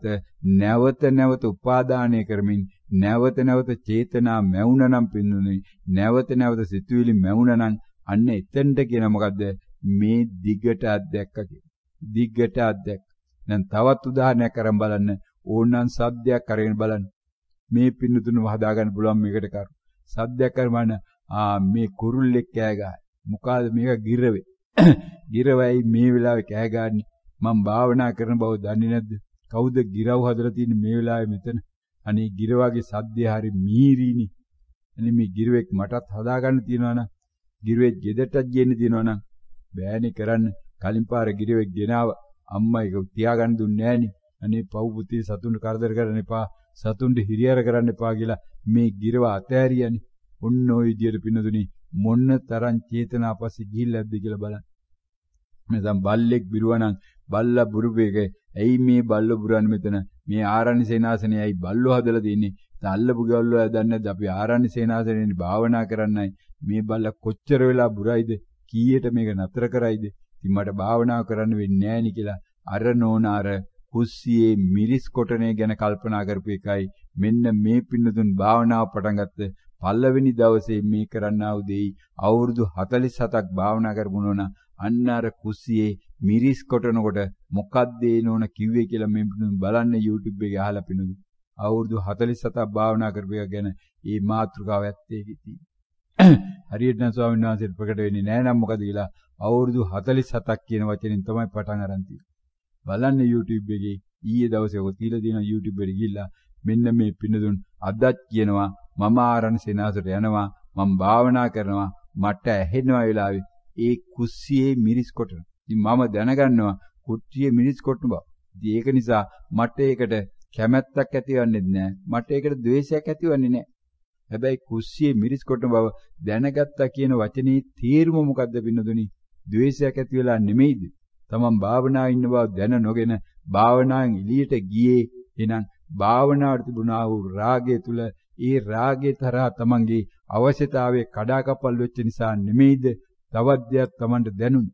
නැවත උපාදානය කරමින් නැවත චේතනා මැවුනනම් පින්නුනේ නැවත සිතුවිලි මැවුනනම් අන්න එතෙන්ට කියන මොකද්ද මේ දිගට අධ්‍යක්ක කියලා. දිගට අධ්‍යක්ක. දැන් තවත් උදාහරණයක් අරන් බලන්න ඕනනම් සද්දයක් අරගෙන බලන්න. මේ පින්නුතුනව හදා ගන්න පුළුවන් මේකට කරු. සද්දයක් කරමන මේ කුරුල්ලෙක් කෑ ගහයි. මොකද මේක ගිරවේ. ගිරවයි මේ වෙලාවේ කෑ ගහන්නේ. මම භාවනා කරන බව දන්නේ නැද්ද? කවුද ගිරව් හදලා තියෙන්නේ මේ වෙලාවේ මෙතන? අනේ ගිරවගේ සද්දේ හරි මීරිනේ. අනේ මේ ගිරවෙක් මටත් හදා ගන්න තියනවා නම් ගිරවෙක් ගෙදරටත් ගේන්න තියනවා නම් බෑනේ කරන්න. කලින් පාර ගිරවෙක් ගෙනාව අම්මා ඒක තියාගන්න දුන්නේ නෑනේ. අනේ පව් පුතේ සතුන්ට කරදර කරන්න එපා. සතුන්ට හිරියර කරන්න එපා කියලා මේ ගිරව අතෑරියානේ. ඔන්න ඔය විදියට පින්නතුනි මොන්න තරම් චේතනා පස්සේ ගිහිල්ලාද කියලා බලන්න. මෙතන බල්ලෙක් බිරුවනම් බල්ලා බුරුපේක ඇයි මේ බල්ලෝ බුරන්නේ මෙතන? මේ ආරණ්‍ය සේනාසනේ ඇයි බල්ලෝ හදලා තින්නේ? තල්ලපු ගල්ලෝ දන්නේ නැද්ද අපි ආරණ්‍ය සේනාසනේ භාවනා කරන්නයි. මේ බල්ලා කොච්චර වෙලා බුරයිද? කීයට මේක නතර කරයිද? ඉතින් මට භාවනා කරන්න වෙන්නේ නෑනේ කියලා අර නෝනාර කුස්සියේ මිරිස් කොටනේ ගැන කල්පනා කරපු එකයි මෙන්න මේ පින්නතුන් භාවනාව පටන් ගත්ත පළවෙනි දවසේ මේ කරන්නා වූ දෙයි අවුරුදු 47ක් භාවනා කරපුණෝන අන්න අර කුස්සියේ මිරිස් කොටනකොට මොකක්ද ඒ නෝන කිව්වේ කියලා මේ බලන්න YouTube එකේ අහලා පිනුදු අවුරුදු 47ක් භාවනා කරපු එක ගැන මේ මාතෘකාව ඇත්තේ කිති හරියට නම් ස්වාමීන් වහන්සේට ප්‍රකට වෙන්නේ නැහැ නම් මොකද කියලා අවුරුදු 47ක් කියන වචනෙන් තමයි පටන් අරන් තියෙන්නේ බලන්න YouTube එකේ ඊයේ දවසේ ඔක තියලා තියෙන YouTube එකට ගිහිල්ලා මෙන්න මේ පින්නදුන් අදත් කියනවා මම ආරණ සේනාසට යනවා මම භාවනා කරනවා මට ඇහෙනවා වෙලාවේ ඒ කුස්සියේ මිරිස් කොටන. ඉතින් මම දැනගන්නවා කුස්සියේ මිරිස් කොටන බව. ඉතින් ඒක නිසා මට ඒකට කැමැත්තක් ඇතිවන්නේ නැහැ. මට ඒකට ද්වේෂයක් ඇතිවන්නේ නැහැ. හැබැයි කුස්සියේ මිරිස් කොටන බව දැනගත්තා කියන වචනේ තේරුම මොකද්ද පින්නදුනි? ද්වේෂයක් ඇති වෙලා නෙමෙයිද? තමන් භාවනාවේ ඉන්න බව දැන නොගෙන භාවනාවෙන් එළියට ගියේ එහෙනම් භාවනාවට තිබුණා වූ රාගය තුල ඒ රාගයේ තරහ තමන්ගේ අවශ්‍යතාවයේ කඩාකප්පල් වෙච්ච නිසා නෙමෙයිද තවත් දෙයක් තමන්ට දැනුනේ.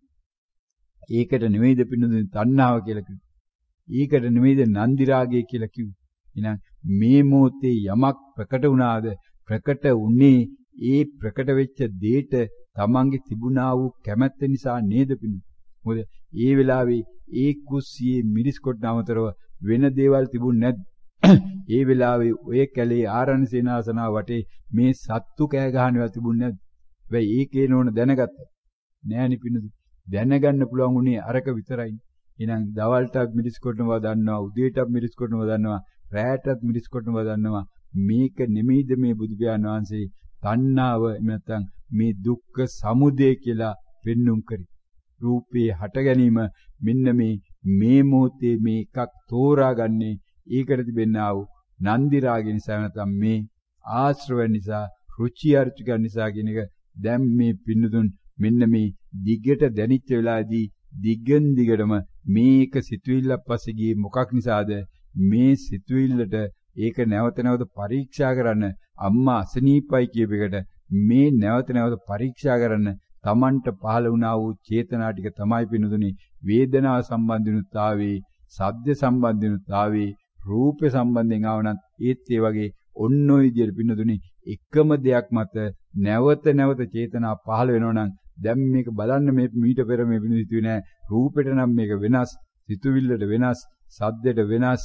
ඒකට නෙමෙයිද පින්නුදුනේ තණ්හාව කියලා කිව්වේ. ඒකට නෙමෙයිද නන්දි රාගය කියලා කිව්වේ. එහෙනම් මේ මොහොතේ යමක් ප්‍රකට වුණාද ප්‍රකට උනේ ඒ ප්‍රකට වෙච්ච දෙයට තමන්ගේ තිබුණා වූ කැමැත්ත නිසා නේද පින්නු. මොකද ඒ වෙලාවේ ඒ කුස්සියේ මිරිස් කොට නමතරව වෙන දේවල් තිබුණ නැද්ද? ඒ වෙලාවේ ඔය කැලේ ආරණ සේනාසනාව වටේ මේ සත්තු කෑ ගහනවා තිබුණ නැද්ද? හැබැයි ඒකේ නෝන දැනගත්තා. නෑනේ පින්නු. දැනගන්න පුළුවන් උනේ අරක විතරයි. එහෙනම් දවල්ටත් මිරිස් කොටනවා දන්නවා, උදේටත් මිරිස් කොටනවා දන්නවා, රැයටත් මිරිස් කොටනවා දන්නවා. මේක නෙමෙයිද මේ බුදු පියාණන් වහන්සේ තණ්හාව නැත්නම් මේ දුක්ඛ සමුදය කියලා පෙන්눔 කරේ. රූපේ හට ගැනීම මෙන්න මේ මොහොතේ මේ එකක් තෝරාගන්නේ ඒකට තිබෙනා වූ නන්දි රාගය නිසා නැත්නම් මේ ආශ්‍රව නිසා රුචි අරුචික නිසා කියන එක දැන් මේ පින්නතුන් මෙන්න මේ දිගට දැනිච්ච වෙලාවේදී දිග්ගෙන් දිගටම මේක සිතුවිල්ලක් පස්සේ ගියේ මොකක් නිසාද මේ සිතුවිල්ලට ඒක නැවත පරීක්ෂා කරන්න අම්මා අසනීපයි කියප එකට මේ නැවත පරීක්ෂා කරන්න තමන්ට පහළ වුණා වූ චේතනා ටික තමයි පිනුදුනේ වේදනාව සම්බන්ධිනුත් ආවේ ශබ්ද සම්බන්ධිනුත් ආවේ රූප සම්බන්ධයෙන් ආවනත් ඒත් ඒ වගේ ඔන්න ඔය විදිහට පිනුදුනේ එකම දෙයක් මත නැවත චේතනා පහළ වෙනවා නම් දැන් මේක බලන්න මේ මීට පෙර මේ පිණු හිතුවේ නෑ රූපෙට නම් මේක වෙනස් සිතුවිල්ලට වෙනස් ශබ්දයට වෙනස්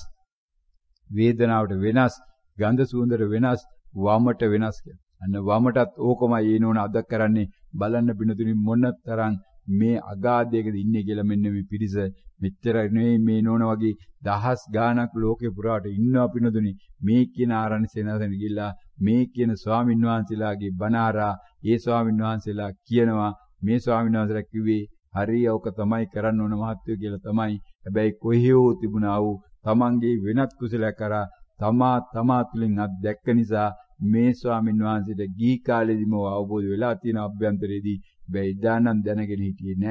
වේදනාවට වෙනස් ගන්ධ සුවඳට වෙනස් වමට වෙනස් කියලා. අන්න වමටත් ඕකමයි ඒනෝන අද කරන්නේ බලන්න පිණුතුනි මොනතරම් මේ අගාධයකද ඉන්නේ කියලා මෙන්න මේ පිරිස මෙච්චර නෙවෙයි මේ නෝන වගේ දහස් ගාණක් ලෝකේ පුරාට ඉන්නවා පිණුතුනි මේ කියන ආරණ්‍ය සේනාසන ගිහිල්ලා මේ කියන ස්වාමීන් වහන්සේලාගේ බණාරා ඒ ස්වාමීන් වහන්සේලා කියනවා මේ ස්වාමීන් වහන්සේලා කිව්වේ හරියවක තමයි කරන්න ඕන මහත්වය කියලා තමයි. හැබැයි කොහේෝ තිබුණා වූ තමන්ගේ වෙනත් කුසලයක් කරා තමා තුලින් අත්දැක්ක නිසා මේ ස්වාමීන් වහන්සේට ගිහි කාලේදීම අවබෝධ වෙලා තියෙන අභ්‍යන්තරයේදී බැයිදානම් දැනගෙන හිටියේ නෑ.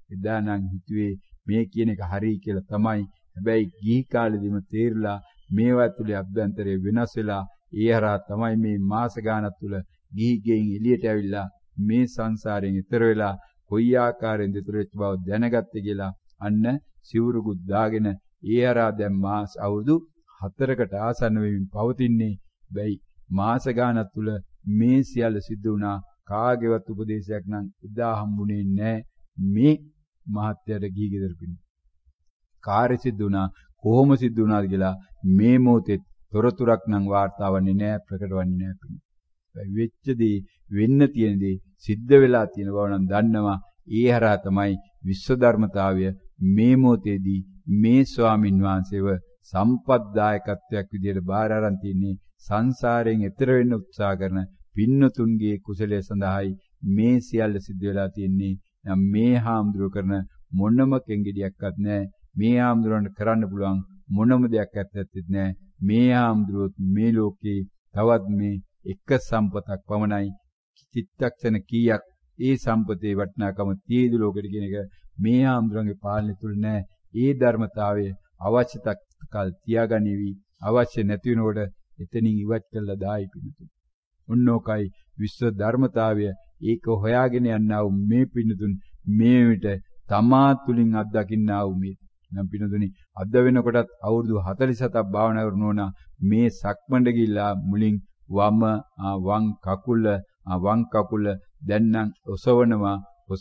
එදා නම් හිතුවේ මේ කියන එක හරි කියලා තමයි. හැබැයි ගිහි කාලෙදිම තේරිලා මේවා ඇතුලේ අභ්‍යන්තරේ වෙනස් වෙලා ඒ හරහා තමයි මේ මාස ගානක් තුල ගිහිගෙන් එළියට ඇවිල්ලා මේ සංසාරයෙන් ඈතර වෙලා කොයි ආකාරයෙන්ද ඈතර වෙච්ච බව දැනගත්තේ කියලා අන්න සිවුරුකුත් දාගෙන ඒ හරහා දැන් මාස අවුරුදු 4කට ආසන්න වෙමින් පවතින්නේ. බැයි මාස ගානක් තුල මේ සියල්ල සිද්ධ වුණා. කාගේවත් උපදේශයක් නම් එදා හම්බුනේ නැහැ. මේ මහත්යට ගිහි ගෙදර පින්න. කාර්ය සිද්ධ වුණා කොහොම සිද්ධ වුණාද කියලා මේ මොහොතේ තොරතුරක් නම් වාර්තා වන්නේ නැහැ, ප්‍රකට වන්නේ නැහැ පින්න. වෙච්ච දේ වෙන්න තියෙන දේ සිද්ධ වෙලා තියෙන බව නම් දන්නවා. ඒ හරහා තමයි විශ්ව ධර්මතාවය මේ මොහොතේදී මේ ස්වාමින් වහන්සේව සම්පත්දායකත්වයක් විදියට බාර අරන් තින්නේ. සංසාරයෙන් එතර වෙන්න උත්සාහ කරන පින්නතුන්ගේ කුසලයේ සඳහායි මේ සියල්ල සිද්ධ වෙලා තියෙන්නේ. නම් මේ හාමුදුරුවෝ කරන මොනම කෙන්ගෙඩියක්වත් නැහැ. මේ හාමුදුරුවන්ට කරන්න පුළුවන් මොනම දෙයක් ඇත්තෙත් නැහැ. මේ හාමුදුරුවොත් මේ ලෝකේ තවත් මේ එක සම්පතක් පමණයි. චිත්තක්ෂණ කීයක් ඒ සම්පතේ වටිනාකම තියෙද ලෝකෙට කියන එක මේ හාමුදුරුවන්ගේ පාලනය තුල නැහැ. ඒ ධර්මතාවය අවශ්‍ය තත්කල් තියාගනිවි. අවශ්‍ය නැති වෙනකොට එතනින් ඉවත් කළා දායි පිණිතුන්. උන්නෝකයි විශ්ව ධර්මතාවය. ඒක හොයාගෙන යන්නා වූ මේ පිණිතුන් මේ විට තමා තුලින් අත්දකින්නා වූ මේ නම් පිණිතුනි අද වෙනකොටත් අවුරුදු 47ක් භාවනා කරනවා. මේ සක්මණට ගිහිල්ලා මුලින් වම් කකුල දැන් නම් ඔසවනවා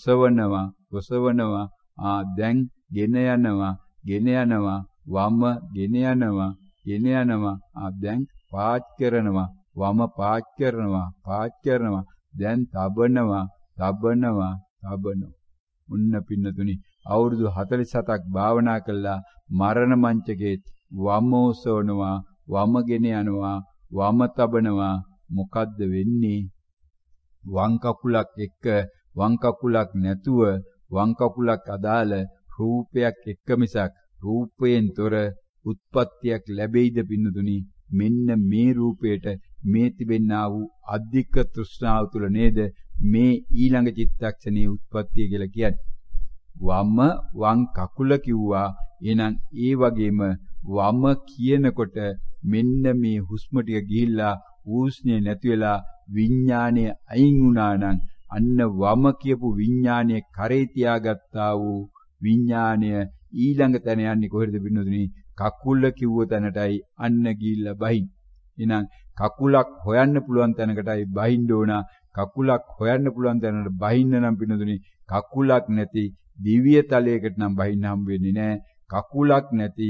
දැන් ගෙන යනවා වම ගෙන යනවා දැන් පාත් කරනවා වම පාත් කරනවා දැන් තබනවා උන්න පින්නතුනි අවුරුදු 47ක් භාවනා කළා. මරණ මංචකේ වම ඔසවනවා වම ගෙන යනවා වම තබනවා. මොකද්ද වෙන්නේ? වම් කකුලක් එක්ක වම් කකුලක් නැතුව වම් කකුලක් අදාළ රූපයක් එක්ක මිසක් රූපයෙන් තොර උත්පත්තියක් ලැබෙයිද පින්නතුනි? මෙන්න මේ රූපයට මේ තිබෙන්නා වූ අධික තෘෂ්ණාව තුල නේද මේ ඊළඟ චිත්තක්ෂණයේ උත්පත්තිය කියලා කියන්නේ. වම් කකුල කිව්වා. එහෙනම් ඒ වගේම වම කියනකොට මෙන්න මේ හුස්ම ටික ගිහිල්ලා ඌස්නේ නැති වෙලා විඥාණය අයින් වුණා නම් අන්න වම කියපු විඥාණය කරේ තියාගත්තා වූ විඥාණය ඊළඟ තැන යන්නේ කොහෙද බින්නදුනි? කකුල කිව්ව තැනටයි අන්න ගිහිල්ලා බහින්. එහෙනම් කකුලක් හොයන්න පුළුවන් තැනකටයි බහින්න ඕන. කකුලක් හොයන්න පුළුවන් තැනකට බහින්න නම් බින්නදුනි කකුලක් නැති දිව්‍ය තලයකට නම් බහින්න හම් වෙන්නේ නැහැ. කකුලක් නැති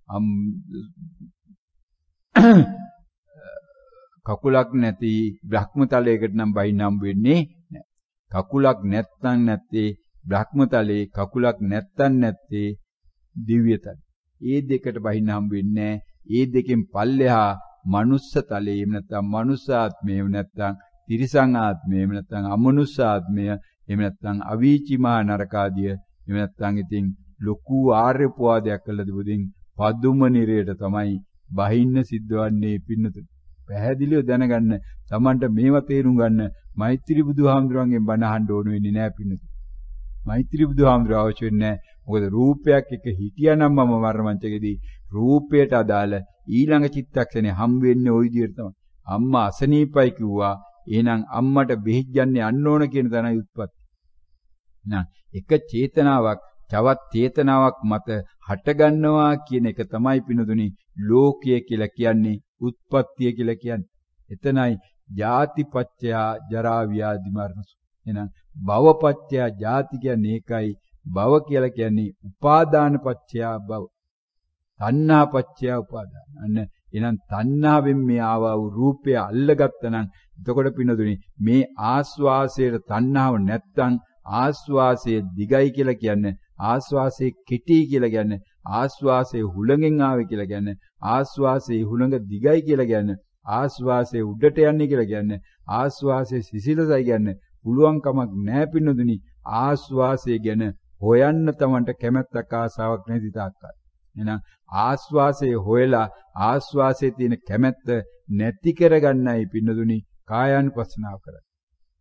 කකුලක් නැති බ්‍රහ්ම තලයකට නම් බහින්න හම් වෙන්නේ නැහැ. කකුලක් නැත්තම් නැත්තේ බ්‍රහ්ම තලයේ, කකුලක් නැත්තම් නැත්තේ දිව්‍ය තලයේ. ඒ දෙකට බහින්න හම් වෙන්නේ නැහැ. ඒ දෙකෙන් පල්ලෙහා මනුස්ස තලයේ එහෙම නැත්නම් මනුස්සාත්මය එහෙම නැත්නම් තිරිසං ආත්මය එහෙම නැත්නම් අමනුස්සාත්මය එහෙම නැත්නම් අවීචි මහ නරකාදිය එහෙම නැත්නම් ඉතින් ලොකු ආර්ය පවාදයක් කළා තිබුදින් පදුම නිරයට තමයි බහින්න සිද්ධවන්නේ පින්නතුනි. පැහැදිලිව දැනගන්න. Tamanට මේවා තේරුම් ගන්න මෛත්‍රී බුදුහාමුදුරන්ගෙන් බණ අහන්න ඕන වෙන්නේ නැහැ පින්නතුනි. මෛත්‍රී බුදුහාමුදුර අවශ්‍ය වෙන්නේ නැහැ. මොකද රූපයක් එක හිටියානම් මම මරණ මංචකේදී රූපයට අදාළ ඊළඟ චිත්තක්ෂණේ හම් වෙන්නේ ওই විදිහට තමයි. අම්මා අසනීපයි කිව්වා. එහෙනම් අම්මට බෙහෙත් යන්න ඕන කියන තැනයි උත්පත්ති. එහෙනම් එක චේතනාවක් තවත් චේතනාවක් මත හටගන්නවා කියන එක තමයි පිනුදුනි ලෝකය කියලා කියන්නේ, උත්පත්තිය කියලා කියන්නේ. එතනයි ජාතිපච්චයා ජරා ව්‍යාධි මරණ. එහෙනම් භවපච්චයා ජාති කියන්නේ ඒකයි. භව කියලා කියන්නේ උපාදානපච්චයා භව. තණ්හාපච්චයා උපාදාන. අන්න එහෙනම් තණ්හාවෙන් මේ ආවා වූ රූපය අල්ලගත්තනම් එතකොට පින්නදුනි මේ ආස්වාසයේ තණ්හාව නැත්තම් ආස්වාසයේ දිගයි කියලා කියන්නේ, ආස්වාසයේ කෙටි කියලා කියන්නේ, ආස්වාසයේ හුළඟෙන් ආවේ කියලා කියන්නේ, ආස්වාසයේ හුළඟ දිගයි කියලා කියන්නේ, ආස්වාසයේ උඩට යන්නේ කියලා කියන්නේ, ආස්වාසයේ සිසිලසයි කියන්නේ පුළුවන් කමක් නැහැ පින්නදුනි. ආස්වාසය ගැන හොයන්න තමන්ට කැමැත්තක් ආසාවක් නැති තාක්කල්. එහෙනම් ආස්වාසයේ හොයලා ආස්වාසයේ තියෙන කැමැත්ත නැති කරගන්නයි පින්නදුනි කායානුපස්සනාව කරන්නේ.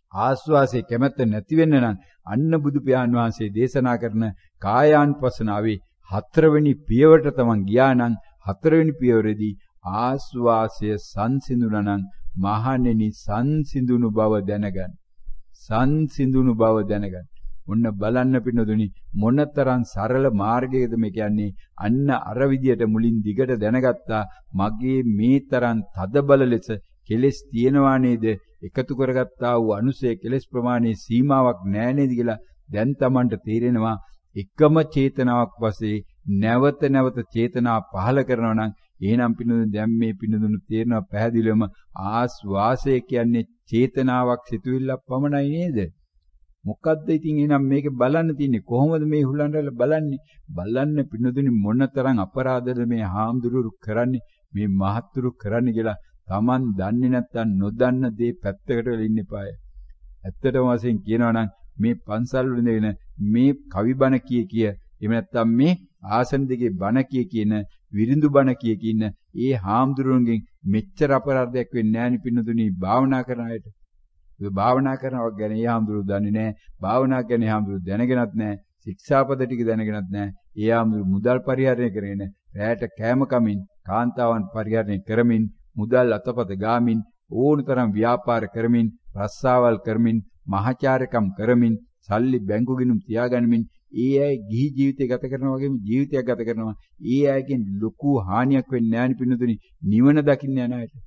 ආස්වාසේ කැමැත්ත නැති වෙන්න නම් අන්න බුදු පියාණන් වහන්සේ දේශනා කරන කායානුපස්සනාවේ 4 වෙනි පියවරට තමන් ගියා නම් 4 වෙනි පියවරේදී ආස්වාසය සංසිඳුණා නම් මහණෙනි සංසිඳුණු බව දැනගන්න. සංසිඳුණු බව දැනගන්න. ඔන්න බලන්න පින්නදුනි මොනතරම් සරල මාර්ගයකද මේ කියන්නේ. අන්න අර විදියට මුලින් දිගට දැනගත්තා මගේ මේ තරම් තදබල ලෙස කෙලෙස් තියෙනවා නේද? එකතු කරගත්තා වූ අනුසය කෙලෙස් ප්‍රමාණයේ සීමාවක් නැහැ නේද කියලා දැන් Tamanට තේරෙනවා. එකම චේතනාවක් වශයෙන් නැවත නැවත චේතනා පහළ කරනවා නම් එහෙනම් පින්නදුනි දැන් මේ පින්නදුනි තේරෙනවා පැහැදිලිවම ආස්වාසය කියන්නේ චේතනාවක් සිතුවිල්ලක් පමණයි නේද? මොකද්ද ඉතින් එහෙනම් මේක බලන්න තියෙන්නේ කොහොමද මේ හුලන්රල බලන්නේ? බලන්න පින්නදුනි මොනතරම් අපරාධද මේ හාමුදුරුවෝ කරන්නේ මේ මහත්තුරු කරන්නේ කියලා Taman දන්නේ නැත්තම් නොදන්න දේ පැත්තකට වෙලා ඉන්න එපාය. ඇත්තටම වශයෙන් කියනවා නම් මේ පන්සල් වල ඉඳගෙන මේ කවිබණ කිය එහෙම නැත්තම් මේ ආසන දෙකේ බණ කියන විරිඳු බණ කියන ඒ හාමුදුරුවන්ගෙන් මෙච්චර අපරාධයක් වෙන්නේ නැහැ නේ පින්නතුනි භාවනා කරන අයට. ඒ භාවනා කරනවා ගැන ඒ හාමුදුරුවෝ දන්නේ නැහැ. භාවනා ගැන ඒ හාමුදුරුවෝ දැනගෙනත් නැහැ. ශික්ෂාපද ටික දැනගෙනත් නැහැ. ඒ හාමුදුරුවෝ මුදල් පරිහරණය කරගෙන රැයට කෑම කමින් කාන්තාවන් පරිහරණය කරමින් මුදල් අතපත ගාමින් ඕනතරම් ව්‍යාපාර කරමින් රස්සාවල් කරමින් මහාචාරකම් කරමින් සල්ලි බැංකු ගිණුම් තියාගනිමින් ඒ අය ගිහි ජීවිතය ගත කරනවා වගේම ජීවිතයක් ගත කරනවා. ඒ අයගෙන් ලොකු හානියක් වෙන්නේ නැහැ නේ පින්නතුනි නිවන දකින්න යන අයට.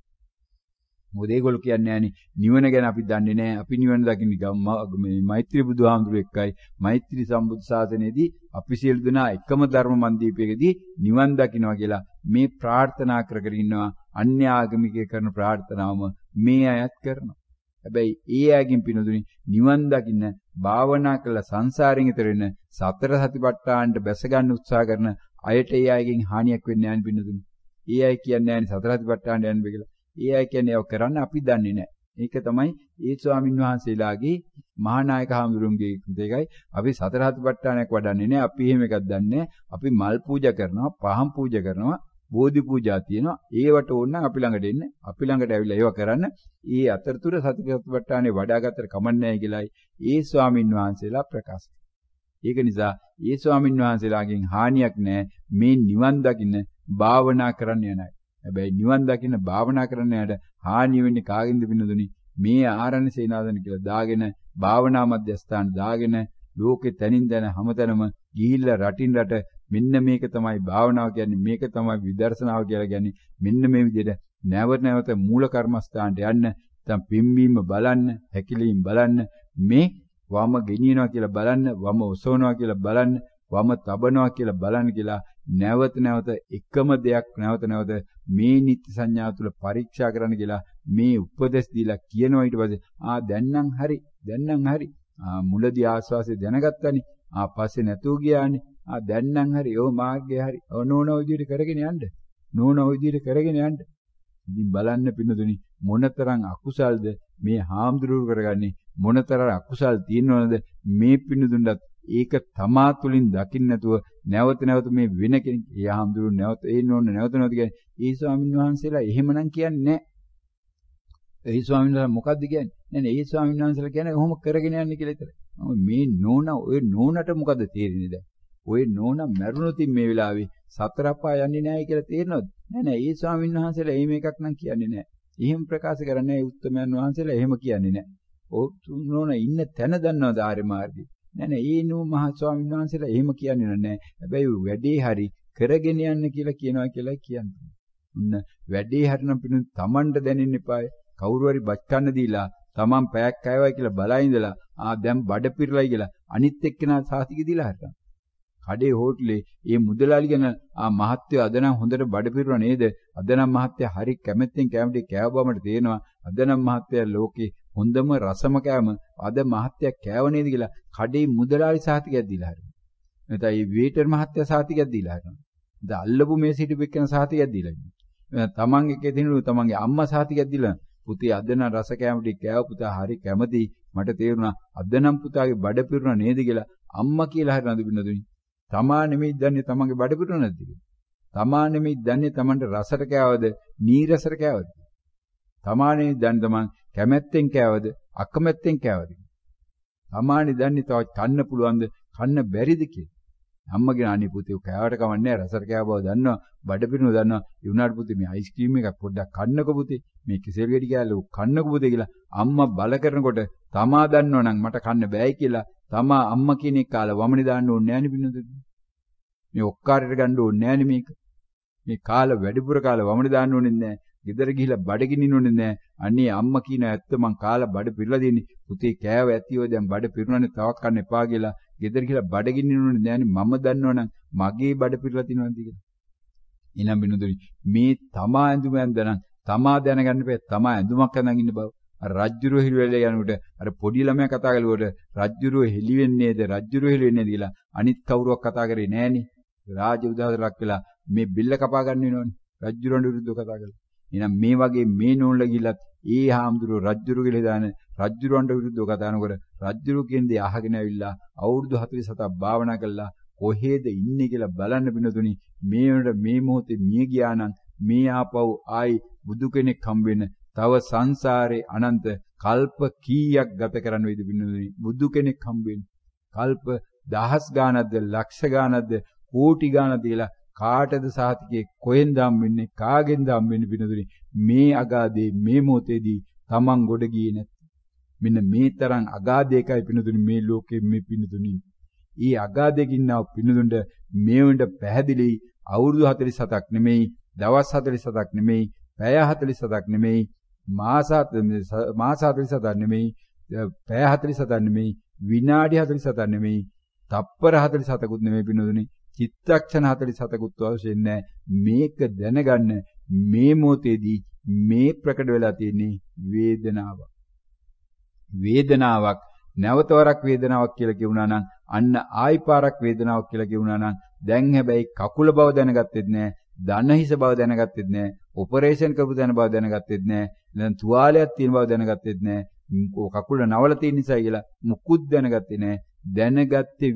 මොකද ඒගොල්ලෝ කියන්නේ නැහනේ නිවන ගැන අපි දන්නේ නැහැ. අපි නිවන දකින්නේ මේ මෛත්‍රී බුදුහාමුදුරුවෝ එක්කයි. මෛත්‍රී සම්බුද්ධ ශාසනයේදී අපි සියලු දෙනා එකම ධර්ම මන්දීපයකදී නිවන් දකින්නවා කියලා මේ ප්‍රාර්ථනා කර කර ඉන්නවා. අන්‍ය ආගමිකය කරන ප්‍රාර්ථනාවම මේ අයත් කරනවා. හැබැයි ඒ අයගෙන් පිනදුනි නිවන් දකින්න භාවනා කළ සංසාරයෙන් ඈතර වෙන සතර සතිපට්ඨානට බැස ගන්න උත්සාහ කරන අයට ඒ අයගෙන් හානියක් වෙන්නේ නැහැ පිනදුනි. ඒ අය කියන්නේ නැහැ සතර සතිපට්ඨානට යන්න බෑ කියලා. ඒ අය කියන්නේ ඒක කරන්න අපි දන්නේ නැහැ. ඒක තමයි ඒ ස්වාමින් වහන්සේලාගේ මහානායක හාමුදුරුවන්ගේ දෙකයි. අපි සතර සතිපට්ඨානයක් වඩන්නේ නැහැ. අපි එහෙම එකක් දන්නේ නැහැ. අපි මල් පූජා කරනවා, පහන් පූජා කරනවා, බෝධි පූජා තියෙනවා. ඒවට ඕන නම් අපි ළඟට එන්න. අපි ළඟට ඇවිල්ලා ඒව කරන්න. ඒ අතරතුර සතිපට්ඨානේ වඩාගත්තට කමන්නේ නැහැ කියලායි ඒ ස්වාමින් වහන්සේලා ප්‍රකාශ කළා. ඒක නිසා ඒ ස්වාමින් වහන්සේලාගෙන් හානියක් නැහැ. මේ නිවන් දකින්න භාවනා කරන්න යන අය. හැබැයි නිවන් දකින්න භාවනා කරන්න යට හානිය වෙන්නේ කාගෙන්ද පින්නදුනි? මේ ආරණ්‍ය සේනාසන කියලා දාගෙන භාවනා මධ්‍යස්ථාන දාගෙන ලෝකේ තනින් තන හැමතැනම ගිහිල්ලා රටින් රට මෙන්න මේක තමයි භාවනාව කියන්නේ, මේක තමයි විදර්ශනාව කියලා කියන්නේ. මෙන්න මේ විදිහට නැවත නැවත මූල කර්මස්ථානට යන්න, නැත්නම් පිම්බීම බලන්න, හැකිලීම බලන්න, මේ වම ගෙනියනවා කියලා බලන්න, වම ඔසවනවා කියලා බලන්න, වම තබනවා කියලා බලන්න කියලා නැවත නැවත එකම දෙයක් නැවත නැවත මේ නිත්‍ය සංඥා තුළ පරීක්ෂා කරන්න කියලා මේ උපදෙස් දීලා කියනවා. ඊට පස්සේ දැන් නම් හරි මුලදී ආස්වාසිය දැනගත්තනේ, පස්සේ නැතුව ගියානේ, දැන් නම් හරි ඕ මාර්ගය හරි ඕනෝන විදිහට කරගෙන යන්න ඉතින් බලන්න පින්නතුනි මොනතරම් අකුසල්ද මේ හාමුදුරුවෝ කරගන්නේ, මොනතරම් අකුසල් තියෙනවද මේ පින්නතුන්ටත් ඒක තමා තුලින් දකින්න නැතුව නැවත නැවත මේ වෙන කෙනෙක් ඒ හාමුදුරුවෝ නැවත එන්න ඕන නැවත කියන්නේ ඒ ස්වාමීන් වහන්සේලා එහෙමනම් කියන්නේ නැහැ. ඒ ස්වාමීන් වහන්සේ මොකද්ද කියන්නේ? නෑ ඒ ස්වාමීන් වහන්සේලා කියන්නේ ඔහොම කරගෙන යන්නේ කියලා විතරයි. මේ නෝනා ඔය නෝනට මොකද්ද තේරෙන්නේ දැන්? ඔය නෝනා මැරුණොත් මේ වෙලාවේ සතර අපා යන්නේ නැහැ කියලා තේරෙනවද? නෑ ඒ ස්වාමීන් වහන්සේලා එහෙම එකක් නම් කියන්නේ නැහැ. එහෙම ප්‍රකාශ කරන්නේ ඒ උත්තමයන් වහන්සේලා එහෙම කියන්නේ නැහැ. ඔව් නෝනා ඉන්න තැන දන්නවද ආර්ය මාර්ගය? නෑ ඒ නෝ මහ ස්වාමීන් වහන්සේලා එහෙම කියන්නේ නැහැ. හැබැයි වැඩේ හරි කරගෙන යන්න කියලා කියනවා කියලා කියන්නේ. ඔන්න වැඩේ හරිනම් පිටු තමන්ට දැනෙන්න එපායි. කවුරු හරි බත් කන්න දීලා තමන් පැයක් කෑවයි කියලා බලා ඉඳලා දැන් බඩ පිරලයි කියලා අනිත් එක්කෙනා සාතික දීලා හරිනම්. කඩේ හෝටලේ මේ මුදලාලි ගැන මහත්තයෝ අද නම් හොඳට බඩ පිරුණා නේද? අද නම් මහත්තයා හරි කැමැත්තෙන් කැමටි කෑවබමට තේනවා. අද නම් මහත්තයා ලෝකේ හොඳම රසම කෑම අද මහත්තයා කෑව නේද කියලා කඩේ මුදලාලි සාතිකයක් දීලා හරිනවා. නැත්නම් මේ වේටර් මහත්තයා සාතිකයක් දීලා හරිනවා. දැන් අල්ලපු මේ සිටු එක්කන සාතිකයක් දීලා ඉන්නවා. තමන් එකේ දිනුළු තමන්ගේ අම්මා සාතිකයක් දීලා පුතේ අද නම් රස කැමටි කෑව පුතා හරි කැමති මට තේරුණා අද නම් පුතාගේ බඩ පිරුණා නේද කියලා අම්මා කියලා හරි නඳු බින්නදුනි. තමා නෙමෙයි දන්නේ තමන්ගේ බඩ පිරුණා නැද්ද කියලා. තමා නෙමෙයි දන්නේ තමන්ට රසට කෑවද නීරසට කෑවද. තමා නෙමෙයි දන්නේ තමන් කැමැත්තෙන් කෑවද අකමැත්තෙන් කෑවද? සාමාන්‍ය දන්නේ තවත් කන්න පුළුවන්ද කන්න බැරිද කියලා. අම්මගෙන අනේ පුතේ කෑවට කවන්නේ රසට කෑව බව දන්නවා බඩ පිරුණු දන්නවා ඒ වුණාට පුතේ මේ අයිස්ක්‍රීම් එකක් පොඩ්ඩක් කන්නකො පුතේ මේ කෙසෙල් ගෙඩි කෑල්ල කන්නකො පුතේ කියලා අම්මා බල කරනකොට තමා දන්නවනම් මට කන්න බෑයි කියලා තමා අම්මා කෙනෙක් කාලා වමනේ දාන්න ඕනේ නෑනේ පින්නද මේ ඔක්කාරයට ගන්න ඕනේ නෑනේ මේක මේ කාලා වැඩිපුර කාලා වමනේ දාන්න ඕනේ නෑ ගෙදර ගිහිල්ලා බඩ ගිනින්න ඕනේ නෑ අනේ අම්මා කියන ඇත්ත මං කාලා බඩ පිරලා දෙන්නේ පුතේ කෑව ඇතියෝ දැන් බඩ පිරුණානේ තවක් කන්න එපා කියලා ගෙදර ගිහලා බඩ ගිනින්න ඕනේ නෑනේ මම දන්නවනම් මගේ බඩ පිරලා තිනවද කියලා. එනම් බිනුදුනි මේ තමා ඇඳුම ඇඳනනම් තමා දැනගන්න බෑ තමා ඇඳුමක් අඳන් ඉන්න බව. අර රජ්ජුරුව හිලෙලා යනකොට අර පොඩි ළමයා කතා කළකොට රජ්ජුරුව හෙලි වෙන්නේද රජ්ජුරුව හෙලි වෙන්නේද කියලා අනිත් කවුරුවක් කතා කරේ නෑනේ. රාජ උදාහරණයක් වෙලා මේ බිල්ල කපා ගන්න වෙනවනේ. රජ්ජුරුවන්ට විරුද්ධව කතා කළා. එහෙනම් මේ වගේ මේ නෝන්ල ගිහිල්ලත් ඒ හාමුදුරුව රජ්ජුරුව කියලා දාන රජ්ජුරුවන්ට විරුද්ධව කතා කරනකොට රජ්ජුරුව කියන්නේ අහගෙන ඇවිල්ලා අවුරුදු 47ක් භාවනා කළා කොහෙද ඉන්නේ කියලා බලන්න බිනතුනි මේ වෙනකොට මේ මොහොතේ මිය ගියා නම් මේ ආපහු ආයි බුදු කෙනෙක් හම්බ වෙන තව සංසාරේ අනන්ත කල්ප කීයක් ගත කරන්න වේද බිනතුනි බුදු කෙනෙක් හම්බ වෙන කල්ප දහස් ගානක්ද ලක්ෂ ගානක්ද කෝටි ගානක්ද කියලා කාටද සාතිකේ කොහෙන්ද හම් වෙන්නේ කාගෙන්ද හම් වෙන්නේ බිනතුනි මේ අගාදේ මේ මොහොතේදී Taman ගොඩ ගියේ නැත්නම් මෙන්න මේ තරම් අගාධයකයි පිනුදුනි මේ ලෝකෙ මේ පිනුදුනි. ඊ අගාධයකින්ව පිනුදුන්ට මේ වුණට පැහැදිලි අවුරුදු 47ක් නෙමෙයි, දවස් 47ක් නෙමෙයි, පැය 47ක් නෙමෙයි, මාස 47ක් නෙමෙයි, පැය 47ක් නෙමෙයි, විනාඩි 47ක් නෙමෙයි, තප්පර 47කුත් නෙමෙයි පිනුදුනි. චිත්තක්ෂණ 47කුත් අවශ්‍ය නැහැ. මේක දැනගන්න මේ මොහොතේදී මේ ප්‍රකට වෙලා තියෙන්නේ වේදනාවක්. වේදනාවක් නැවත වරක් වේදනාවක් කියලා කියුණා නම් අන්න ආයි පාරක් වේදනාවක් කියලා කියුණා නම් දැන් හැබැයි කකුල බව දැනගත්තෙත් නැහැ දන හිස බව දැනගත්තෙත් නැහැ ඔපරේෂන් කරපු දන බව දැනගත්තෙත් නැහැ දැන් තුවාලයක් තියෙන බව දැනගත්තෙත් නැහැ කකුල නවල තියෙන නිසා කියලා මුකුත් දැනගත්තේ නැහැ දැනගත්තේ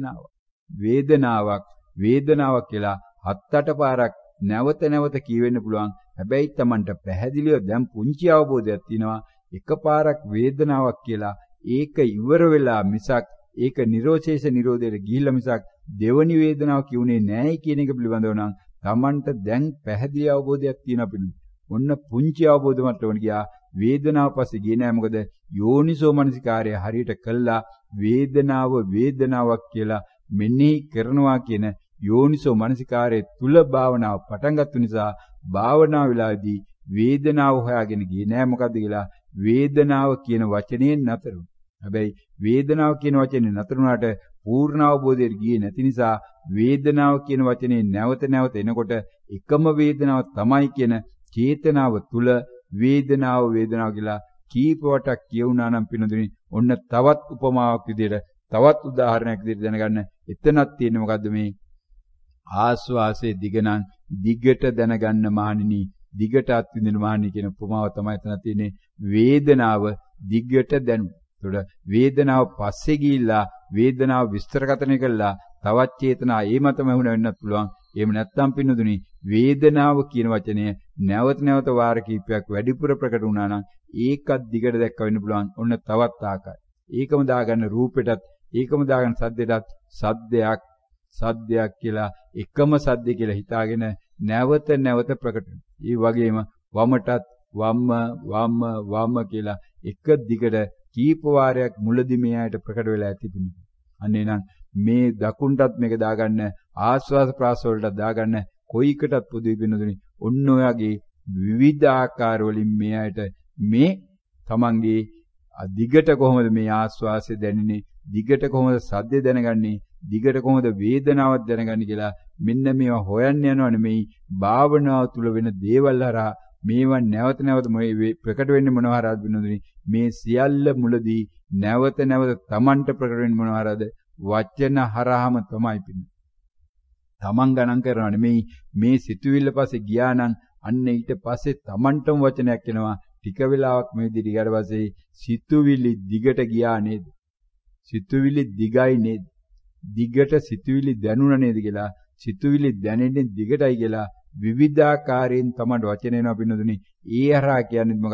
වේදනාවක් කියලා 7-8 පාරක් නැවත නැවත කියවෙන්න පුළුවන් හැබැයි Tamanට පැහැදිලිව දැන් පුංචි අවබෝධයක් තියෙනවා එකපාරක් වේදනාවක් කියලා ඒක ඉවර වෙලා මිසක් ඒක නිරෝෂේෂ නිරෝධයට ගිහිල්ලා මිසක් දෙවනි වේදනාව කියුනේ නැහැ කියන එක පිළිබඳව නම් Tamanට දැන් පැහැදිලි අවබෝධයක් තියෙනවා පිළිතුරු. ඔන්න පුංචි අවබෝධ මට්ටමකට ගියා වේදනාව පස්සේ ගියේ නැහැ මොකද යෝනිසෝ මනසිකාරය හරියට කළා වේදනාවක් කියලා මෙනෙහි කරනවා කියන යෝනිසෝ මනසිකාරයේ තුල භාවනාව පටන් ගත්ත නිසා භාවනා වෙලාවේදී වේදනාව හොයාගෙන ගියේ නෑ මොකද්ද කියලා වේදනාව කියන වචනේ නතර වුණා. හැබැයි වේදනාව කියන වචනේ නතර වුණාට පූර්ණ අවබෝධයට ගියේ නැති නිසා වේදනාව කියන වචනේ නැවත නැවත එනකොට එකම වේදනාව තමයි කියන චේතනාව තුල වේදනාව කියලා කීප වටක් කියුණා නම් පිනදුනි ඔන්න තවත් උපමාවක් විදිහට තවත් උදාහරණයක් විදිහට දැනගන්න එතනක් තියෙන්නේ මොකද්ද මේ ආස්වාසේ දිගනම් දිගට දැනගන්න මහණෙනි දිගට අත්විඳින මහණෙනි කියන උපමාව තමයි එතන තියෙන්නේ වේදනාව දිගට දැනු. ඒකට වේදනාව පස්සේ ගිහිල්ලා වේදනාව විස්තරකතන කළා තවත් චේතනා ඒ මතම වුණ වෙන්නත් පුළුවන්. එහෙම නැත්නම් පින්නදුනි වේදනාව කියන වචනය නැවත නැවත වාර කිහිපයක් වැඩිපුර ප්‍රකට වුණා නම් ඒකත් දිගට දැක්ක වෙන්න පුළුවන්. ඔන්න තවත් ආකාරයි. ඒකම දාගන්න රූපෙටත් ඒකම දාගන්න සද්දෙටත් සද්දයක් කියලා එකම සද්ද කියලා හිතාගෙන නැවත නැවත ප්‍රකට වෙනවා. ඒ වගේම වමටත් වම කියලා එක දිගට කීප වාරයක් මුලදි මේ ආයත ප්‍රකට වෙලා ඇති පිණිස. අන්න එනං මේ දකුණටත් මේක දාගන්න ආස්වාද ප්‍රාසවලට දාගන්න කොයිකටත් පොදුයි වෙනදුනි. ඔන්න ඔයගේ විවිධ ආකාර වලින් මේ ආයත මේ තමන්ගේ දිගට කොහොමද මේ ආස්වාසය දැනෙන්නේ? දිගට කොහොමද සද්ද දැනගන්නේ? දිගට කොහොමද වේදනාවක් දැනගන්නේ කියලා මෙන්න මේවා හොයන්න යනවා නෙමෙයි භාවනාව තුල වෙන දේවල් හරහා මේවා නැවත නැවත ප්‍රකට වෙන්නේ මොනවා හරහාද වෙනදුනි මේ සියල්ල මුලදී නැවත නැවත Tamanට ප්‍රකට වෙන්නේ මොනවා හරහාද වචන හරහාම තමයි පින්නේ. Taman ගණන් කරනවා නෙමෙයි මේ සිතුවිල්ල පස්සේ ගියා නම් අන්න ඊට පස්සේ Tamanටම වචනයක් එනවා ටික වෙලාවක් මේ විදිහට ඊට පස්සේ සිතුවිලි දිගට ගියා නේද? සිතුවිලි දිගයි නේද? දිගට සිතුවිලි දැනුණා නේද කියලා සිතුවිලි දැනෙන්නේ දිගටයි කියලා විවිධාකාරයෙන් තමයි වචන එනවා පින්නදුනි. ඒ හරහා කියන්නේ මොකද්ද?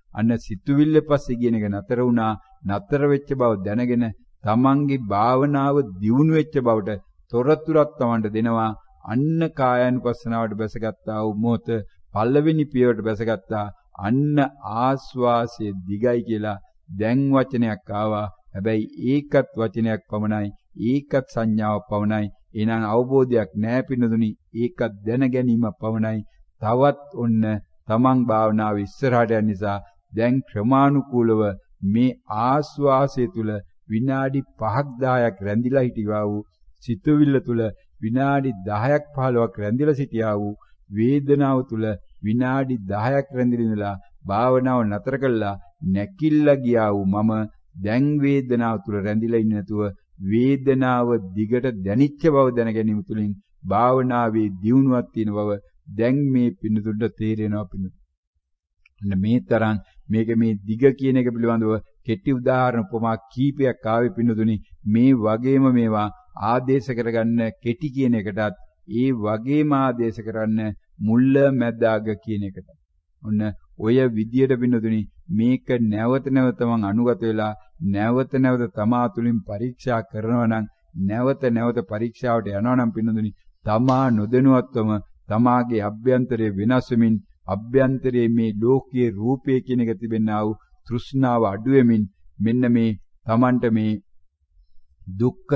අන්න සිතුවිල්ල පස්සේ කියන එක නතර වුණා. නතර වෙච්ච බව දැනගෙන තමන්ගේ භාවනාව දියුණු වෙච්ච බවට තොරතුරක් තමන්ට දෙනවා. අන්න කායानुපස්සනාවට බැසගත්තා වූ මොහොත පළවෙනි පියවරට බැසගත්තා. අන්න ආස්වාසයේ දිගයි කියලා දැන් වචනයක් ආවා. හැබැයි ඒකත් වචනයක් පමණයි. ඒකත් සංඥාවක් පමණයි. එහෙනම් අවබෝධයක් නැහැ පින්නදුනි. ඒකත් දැන ගැනීමක් පමණයි. තවත් ඔන්න තමන් භාවනාව ඉස්සරහට යන නිසා දැන් ක්‍රමානුකූලව මේ ආස්වාසය තුල විනාඩි 5ක් 10ක් රැඳිලා හිටියා වූ සිතුවිල්ල තුල විනාඩි 10ක් 15ක් රැඳිලා සිටියා වූ වේදනාව තුල විනාඩි 10ක් රැඳිලා භාවනාව නතර කළා නැකිලා ගියා වූ මම දැන් වේදනාව තුල රැඳිලා ඉන්නේ නැතුව වේදනාව දිගට දැනිච්ච බව දැන ගැනීම තුළින් භාවනාවේ දියුණුවක් තියෙන බව දැන් මේ පින්නතුන්ට තේරෙනවා පින්නතුන්. අන්න මේ තරම් මේක මේ දිග කියන එක පිළිබඳව කෙටි උදාහරණ උපමා කීපයක් ආවේ පින්නතුනි. මේ වගේම මේවා ආදේශ කරගන්න කෙටි කියන එකටත් ඒ වගේම ආදේශ කරන්න මුල්ල මැද අග කියන එකට. ඔන්න ඔය විදියට පින්නතුනි මේක නැවත නැවත මං අනුගත වෙලා නැවත නැවත තමා තුලින් පරීක්ෂා කරනවා නම් නැවත නැවත පරීක්ෂාවට යනවා නම් පින්නතුනි තමා නොදැනුවත්වම තමාගේ අභ්‍යන්තරයේ වෙනස් වෙමින් අභ්‍යන්තරයේ මේ ලෝකයේ රූපය කියන එක තිබෙනා වූ තෘෂ්ණාව අඩු වෙමින් මෙන්න මේ තමන්ට මේ දුක්ඛ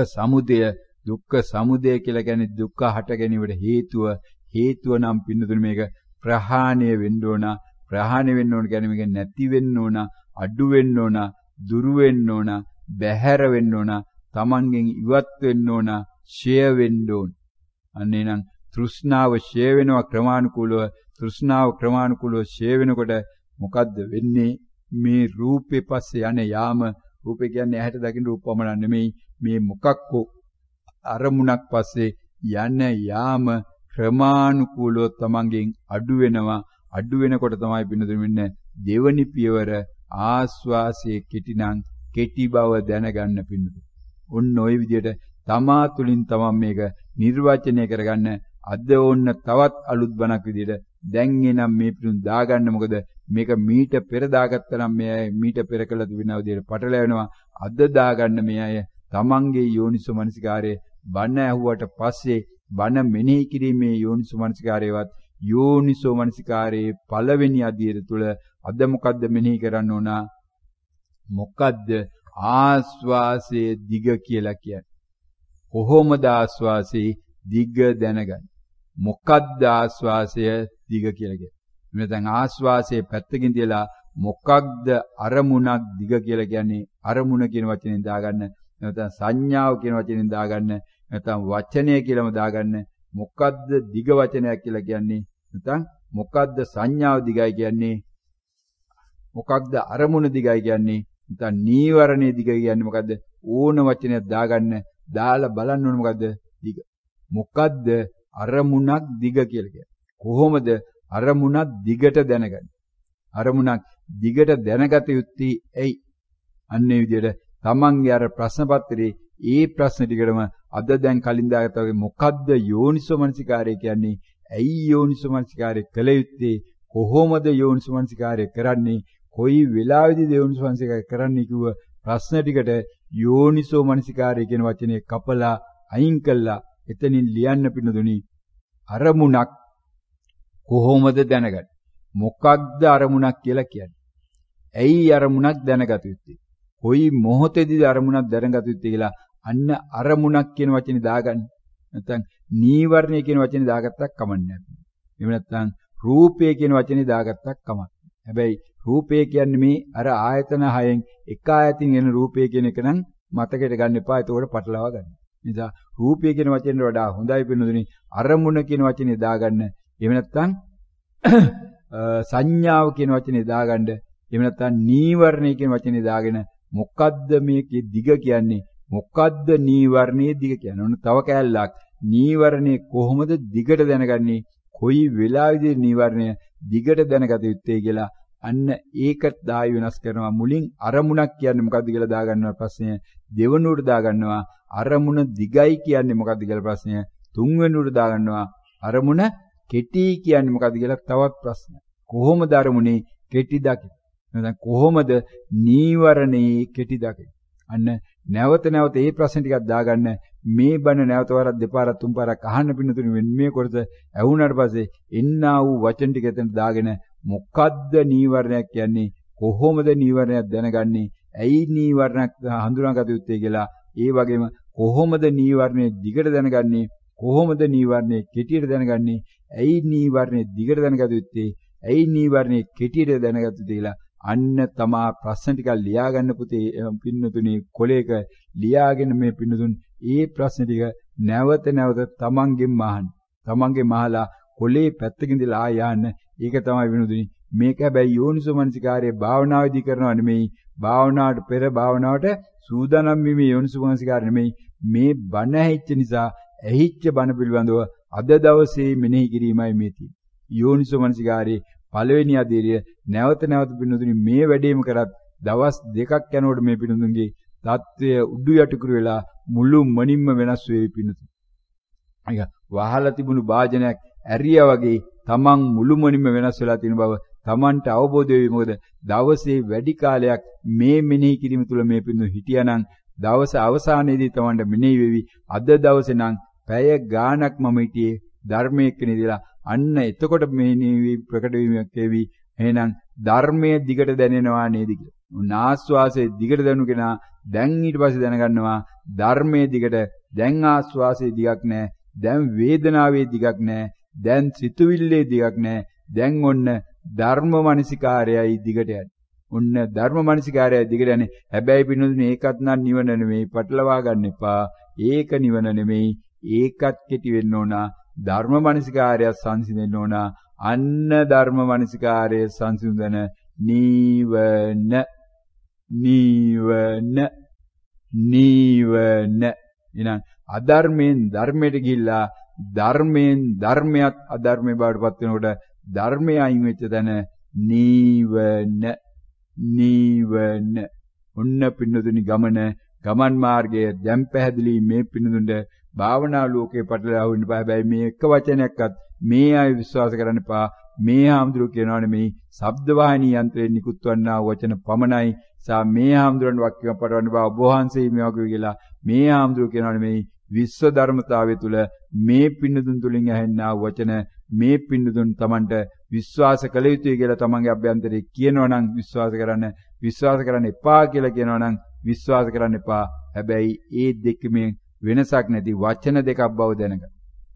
සමුදය කියලා කියන්නේ දුක්ඛ හට ගැනීමට හේතුව නම් පින්නතුනි මේක ප්‍රහාණය වෙන්න ඕන. ප්‍රහාණය වෙන්න ඕන කියන්නේ මේක නැති වෙන්න ඕන, අඩු වෙන්න ඕන, දුරු වෙන්න ඕන, බැහැර වෙන්න ඕන, තමන්ගෙන් ඉවත් වෙන්න ඕන, ෂය වෙන්න ඕන. අන්න එනං තෘෂ්ණාව ෂය වෙනවා ක්‍රමානුකූලව. තෘෂ්ණාව ක්‍රමානුකූලව ෂය වෙනකොට මොකද්ද වෙන්නේ? මේ රූපේ පස්සේ යන යාම. රූපේ කියන්නේ ඇහැට දකින්න රූප පමණ නෙමෙයි. මේ මොකක් අරමුණක් පස්සේ යන යාම ක්‍රමානුකූලව තමන්ගෙන් අඩු වෙනවා. අඩු වෙනකොට තමයි පින්නතුන් වෙන්නේ දෙවනි පියවර ආස්වාසයේ කෙටිනම් කෙටි බව දැනගන්න පින්නතුන්. ඔන්න ওই විදිහට තමා තුලින් තමන් මේක නිර්වචනය කරගන්න. අද ඕන්න තවත් අලුත් බණක් විදිහට දැන් එනම් මේ පිටුන් දාගන්න. මොකද මේක මීට පෙර දාගත්තා නම් මේ අය මීට පෙර කළ තිබෙනා විදිහට පටලැවෙනවා. අද දාගන්න මේ අය තමන්ගේ යෝනිසෝ මනසිකාරයේ බණ ඇහුවට පස්සේ බණ මෙනෙහි කිරීමේ යෝනිසෝ මනසිකාරයවත් යෝනිසෝ මනසිකාරයේ පළවෙනි අධීර තුල අද මොකද්ද මෙනෙහි කරන්න ඕන? මොකද්ද ආස්වාසයේ දිග කියලා කියන්නේ? කොහොමද ආස්වාසයේ දිග දැනගන්නේ? මොකද්ද ආස්වාසය දිග කියලා කියන්නේ? එතන ආස්වාසයේ පැත්තකින් තියලා මොකක්ද අරමුණක් දිග කියලා කියන්නේ? අරමුණ කියන වචනේ දාගන්න. නැත්නම් සංඥාව කියන වචනේ දාගන්න. නැත්නම් වචනය කියලාම දාගන්න. මොකද්ද දිග වචනයක් කියලා කියන්නේ? නැත්නම් මොකද්ද සංඥාව දිගයි කියන්නේ? මොකක්ද අරමුණ දිගයි කියන්නේ? නැත්නම් නීවරණේ දිගයි කියන්නේ මොකද්ද? ඕන වචනයක් දාගන්න. දාලා බලන්න ඕන මොකද්ද? දිග. මොකද්ද අරමුණක් දිග කියලා කියන්නේ? කොහොමද අරමුණක් දිගට දැනගන්නේ? අරමුණක් දිගට දැනගත යුත්තේ ඇයි? අන්නේ විදිහට තමන්ගේ අර ප්‍රශ්න පත්‍රයේ ඒ ප්‍රශ්න ටිකටම අද දැන් කලින් දාගත්තා වගේ මොකද්ද යෝනිසෝ මනසිකාරය කියන්නේ? ඇයි යෝනිසෝ මනසිකාරය කළ යුත්තේ? කොහොමද යෝනිසෝ මනසිකාරය කරන්නේ? කොයි වෙලාවෙදිද යෝනිසෝ මනසිකාරය කරන්නේ කිව්ව ප්‍රශ්න ටිකට යෝනිසෝ මනසිකාරය කියන වචනේ කපලා අයින් කළා. එතනින් ලියන්න පින්නදුනි අරමුණක් කොහොමද දැනගන්නේ? මොකක්ද අරමුණක් කියලා කියන්නේ? ඇයි අරමුණක් දැනගත යුත්තේ? කොයි මොහොතේදීද අරමුණක් දැනගත යුත්තේ කියලා අන්න අරමුණක් කියන වචනේ දාගන්න. නැත්නම් නීවරණය කියන වචනේ දාගත්තක් කමන්නේ නැහැ. එහෙම නැත්නම් රූපය කියන වචනේ දාගත්තක් කමක්. හැබැයි රූපය කියන්නේ මේ අර ආයතන හයෙන් එක ආයතින් එන රූපය කියන එක නම් මතකයට ගන්න එපා. ඒකෝට පටලවා ගන්න. නිසා රූපය කියන වචනේට වඩා හොඳයි වෙනුදුනි අරමුණ කියන වචනේ දාගන්න. එහෙම නැත්නම් සංඥාව කියන වචනේ දාගන්න. එහෙම නැත්නම් නීවරණය කියන වචනේ දාගෙන මොකද්ද මේකේ දිග කියන්නේ? මොකද්ද නීවරණයේ දිග කියන්නේ? ඔන්න තව කැලලක්. නීවරණේ කොහොමද දිගට දැනගන්නේ? කොයි වෙලාවෙදී නීවරණය දිගට දැනගත යුත්තේ කියලා අන්න ඒකට දායි වෙනස් කරනවා. මුලින් අරමුණක් කියන්නේ මොකද්ද කියලා දාගන්නවා ප්‍රශ්නය. දෙවෙනුවට දාගන්නවා අරමුණ දිගයි කියන්නේ මොකද්ද කියලා ප්‍රශ්නය. තුන්වෙනුවට දාගන්නවා අරමුණ කෙටි කියන්නේ මොකද්ද කියලා තවත් ප්‍රශ්නයක්. කොහොමද අරමුණේ කෙටි දකින්නේ? නැත්නම් කොහොමද නීවරණේ කෙටි දකින්නේ? අන්න නැවත නැවත මේ ප්‍රශ්න ටිකක් දාගන්න. මේ බණ නැවත වරක් දෙපාරක් තුන් පාරක් අහන්න පින්නතුනි වෙන මේ කොටස ඇහුණාට පස්සේ එන්නා වූ වචන ටික එතන දාගෙන මොකද්ද නීවරණයක් කියන්නේ? කොහොමද නීවරණයක් දැනගන්නේ? ඇයි නීවරණයක් හඳුනාගත යුත්තේ කියලා. ඒ වගේම කොහොමද නීවරණය දිගට දැනගන්නේ? කොහොමද නීවරණය කෙටියට දැනගන්නේ? ඇයි නීවරණය දිගට දැනගත යුත්තේ? ඇයි නීවරණය කෙටියට දැනගත යුත්තේ කියලා අන්න තමා ප්‍රශ්න ටිකක් ලියා ගන්න පුතේ පින්නතුනි කොලේක ලියාගෙන මේ පින්නතුන් ඒ ප්‍රශ්න ටික නැවත නැවත තමන්ගෙන් අහන්න. තමන්ගෙන් අහලා කොලේ පැත්තකින් ඉඳලා ආයන්න. ඒක තමයි විනුදුනි. මේක හැබැයි යෝනිසෝ මනසිකාරයේ භාවනාවේදී කරනව නෙමෙයි. භාවනාවට පෙර භාවනාවට සූදානම් වීමේ යෝනිසෝ මනසිකාරය නෙමෙයි. මේ බණ ඇහිච්ච නිසා ඇහිච්ච බණ පිළිබඳව අද දවසේ මෙනෙහි කිරීමයි මේ තියෙන්නේ. යෝනිසෝ මනසිකාරයේ පළවෙනි අධීරිය නැවත නැවත පින්නතුනි මේ වැඩේම කරත් දවස් දෙකක් යනකොට මේ පින්නතුන්ගේ தත්ත්වය උඩු යටිකුරු වෙලා මුළු මනින්ම වෙනස් වෙවි පින්නතුනි. අයියා වහලා තිබුණු වාජනයක් ඇරියා වගේ තමන් මුළු මනින්ම වෙනස් වෙලා තියෙන බව තමන්ට අවබෝධ වෙවි. මොකද දවසේ වැඩි කාලයක් මේ මෙනෙහි කිරීම තුළ මේ පින්නු හිටියානම් දවස අවසානයේදී තමන්ට මෙනෙහි වෙවි. අද දවසේ නම් පැය ගාණක් මම හිටියේ ධර්මයේ කෙනෙදිලා අන්න එතකොට මේ ප්‍රකට වීමක් වේවි. එහෙනම් ධර්මයේ දිගට දැනෙනවා නේද කියලා. උනාස්වාසයේ දිගට දැනුන කෙනා දැන් ඊට පස්සේ දැනගන්නවා ධර්මයේ දිගට දැන් ආස්වාසයේ දිගක් නැහැ. දැන් වේදනාවේ දිගක් නැහැ. දැන් සිතුවිල්ලේ දිගක් නැහැ. දැන් ඔන්න ධර්ම මනසිකාරයයි දිගට යන්නේ. ඔන්න ධර්ම මනසිකාරයයි දිගට යන්නේ. හැබැයි පින්නතුනේ ඒකත් නම් නිවන නෙමෙයි. පටලවා ගන්න එපා. ඒක නිවන නෙමෙයි. ඒකත් කෙටි වෙන්න ඕන. ධර්ම මනසිකාරය සංසිඳෙන්න ඕන. අන්න ධර්ම මනසිකාරය සංසිඳන නීවන එහෙනම් අධර්මයෙන් ධර්මයට ගිහිල්ලා ධර්මයෙන් ධර්මයක් අධර්මයේ බවට පත් වෙනකොට ධර්මය අයින් වෙච්ච තැන නීවන ඔන්න පින්නතුනි ගමන් මාර්ගයේ දැන් පැහැදිලි මේ පින්නතුන්ට භාවනා ලෝකේ පටලවා වෙන්න බෑ. හැබැයි මේ එක වචනයක්වත් මේ අය විශ්වාස කරන්න එපා. මේ හාමුදුරුවෝ කියනවා නෙමෙයි ශබ්ද වාහිනී යන්ත්‍රයෙන් නිකුත් වන්නා වචන පමණයි. මේ හාමුදුරන් වක්කීම පටවන්න බා ඔබ වහන්සේ මේ වගේ කියලා මේ හාමුදුරුවෝ කියනවා නෙමෙයි විශ්ව ධර්මතාවය තුල මේ පින්නතුන් තුලින් ඇහෙනා වචන මේ පින්නතුන් Tamanට විශ්වාස කළ යුතුයි කියලා තමන්ගේ අභ්‍යන්තරේ කියනවා නම් විශ්වාස කරන්න එපා කියලා කියනවා නම් විශ්වාස කරන්න එපා. හැබැයි ඒ දෙකෙම වෙනසක් නැති වචන දෙකක් බව දැනගන්න.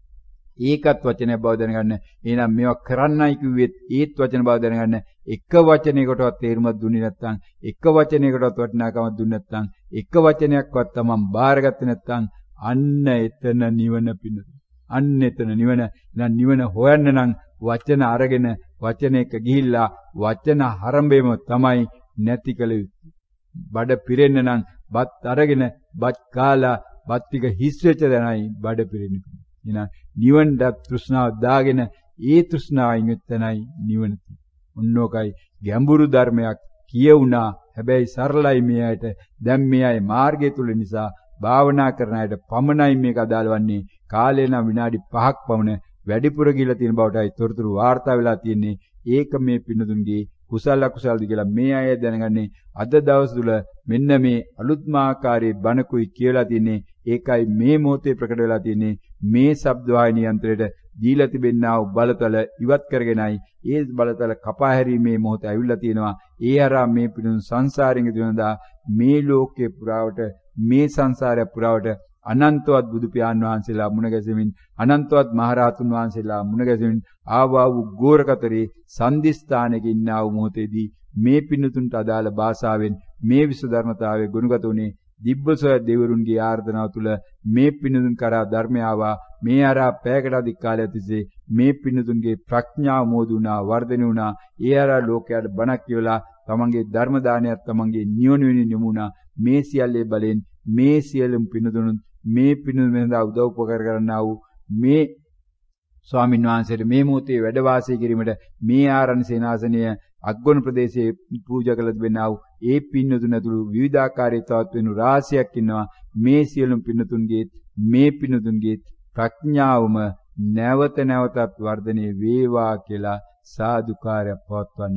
ඒකත් වචනයක් බව දැනගන්න. එහෙනම් මේවා කරන්නයි කිව්වෙත් ඒත් වචන බව දැනගන්න. එක වචනයකටවත් තේරුමක් දුන්නේ නැත්නම්, එක වචනයකටවත් වටිනාකමක් දුන්නේ නැත්නම්, එක වචනයක්වත් තමන් බාරගත්තේ නැත්නම් අන්න එතන නිවන පිණිස. අන්න එතන නිවන. නම් නිවන හොයන්න නම් වචන අරගෙන වචනයක ගිහිල්ලා වචන හරඹෙම තමයි නැති කළ යුත්තේ. බඩ පිරෙන්න නම් බත් අරගෙන බත් කාලා බත් ටික හිස් වෙච්ච දැනයි බඩ පිරෙන්නේ. එහෙනම් නිවනට තෘෂ්ණාව දාගෙන ඒ තෘෂ්ණාවෙන් එතනයි නිවන තියෙන්නේ. ඔන්නෝකයි ගැඹුරු ධර්මයක් කියුණා. හැබැයි සරලයි මේ අයට. දැන් මේ අය මාර්ගය තුල නිසා භාවනා කරන අයට පමණයි මේක අදාළ වන්නේ. කාලේ නම් විනාඩි 5ක් පමණ වැඩිපුර ගිහිලා තියෙන බවටයි තොරතුරු වාර්තා වෙලා තියෙන්නේ. ඒක මේ පින්නතුන්ගේ කුසල අකුසල්ද කියලා මේ අය දැනගන්නේ අද දවස් තුල මෙන්න මේ අලුත්ම ආකාරයේ බණකුයි කියලා තියෙන්නේ. ඒකයි මේ මොහොතේ ප්‍රකට වෙලා තියෙන්නේ. මේ ශබ්ද වාහිනී යන්ත්‍රයට දීලා තිබෙනා වූ බලතල ඉවත් කරගෙනයි ඒ බලතල කපා හැරීමේ මොහොත ඇවිල්ලා තියෙනවා. ඒ හරහා මේ පිටුන් සංසාරයෙන් දිනදා මේ ලෝකේ පුරාවට මේ සංසාරය පුරාවට අනන්තවත් බුදු පියාණන් වහන්සේලා මුණ ගැසෙමින් අනන්තවත් මහරහතුන් වහන්සේලා මුණ ගැසෙමින් ආවා වූ ගෝරකතරේ සම්දිස්ථානයක ඉන්නා වූ මොහොතේදී මේ පින්නතුන්ට අදාළ භාෂාවෙන් මේ විශ්ව ධර්මතාවයේ ගුණගත උනේ දිබ්බසොය දෙවරුන්ගේ ආර්දනාව තුළ මේ පින්නතුන් කරා ධර්මය ආවා. මේ අරා පැයකට අධික කාලයක් තිස්සේ මේ පින්නතුන්ගේ ප්‍රඥාව මෝදුණා, වර්ධනය වුණා. ඒ අරා ලෝකයට බණක් කියවලා තමන්ගේ ධර්ම දානයක් තමන්ගේ නිවන වෙනින් යමුණා. මේ සියල්ලේ බලෙන් මේ සියලුම පින්නතුන් මේ පින්නතුන් වෙනදා උදව් උපකාර කරන්නා වූ මේ ස්වාමීන් වහන්සේට මේ මොහොතේ වැඩ වාසය කිරීමට මේ ආරණ්‍ය සේනාසනය අග්ගොණ ප්‍රදේශයේ පූජා කළ තිබෙනා වූ ඒ පින්නතුන් ඇතුළු විවිධාකාරයේ තවත් වෙනු රාශියක් ඉන්නවා. මේ සියලුම පින්නතුන්ගේ මේ පින්නතුන්ගේ ප්‍රඥාවම නැවත නැවතත් වර්ධනය වේවා කියලා සාදුකාරයක් පවත්වන්න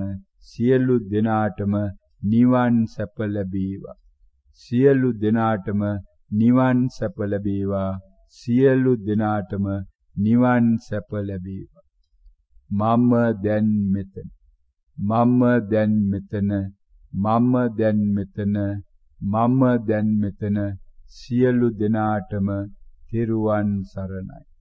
සියලු දෙනාටම නිවන් සැප ලැබේවා. සියලු දෙනාටම නිවන් සැප ලැබේවා. සියලු දෙනාටම නිවන් සැප ලැබේවා. මම දැන් මෙතන. මම දැන් මෙතන. මම දැන් මෙතන. මම දැන් මෙතන. සියලු දෙනාටම තෙරුවන් සරණයි.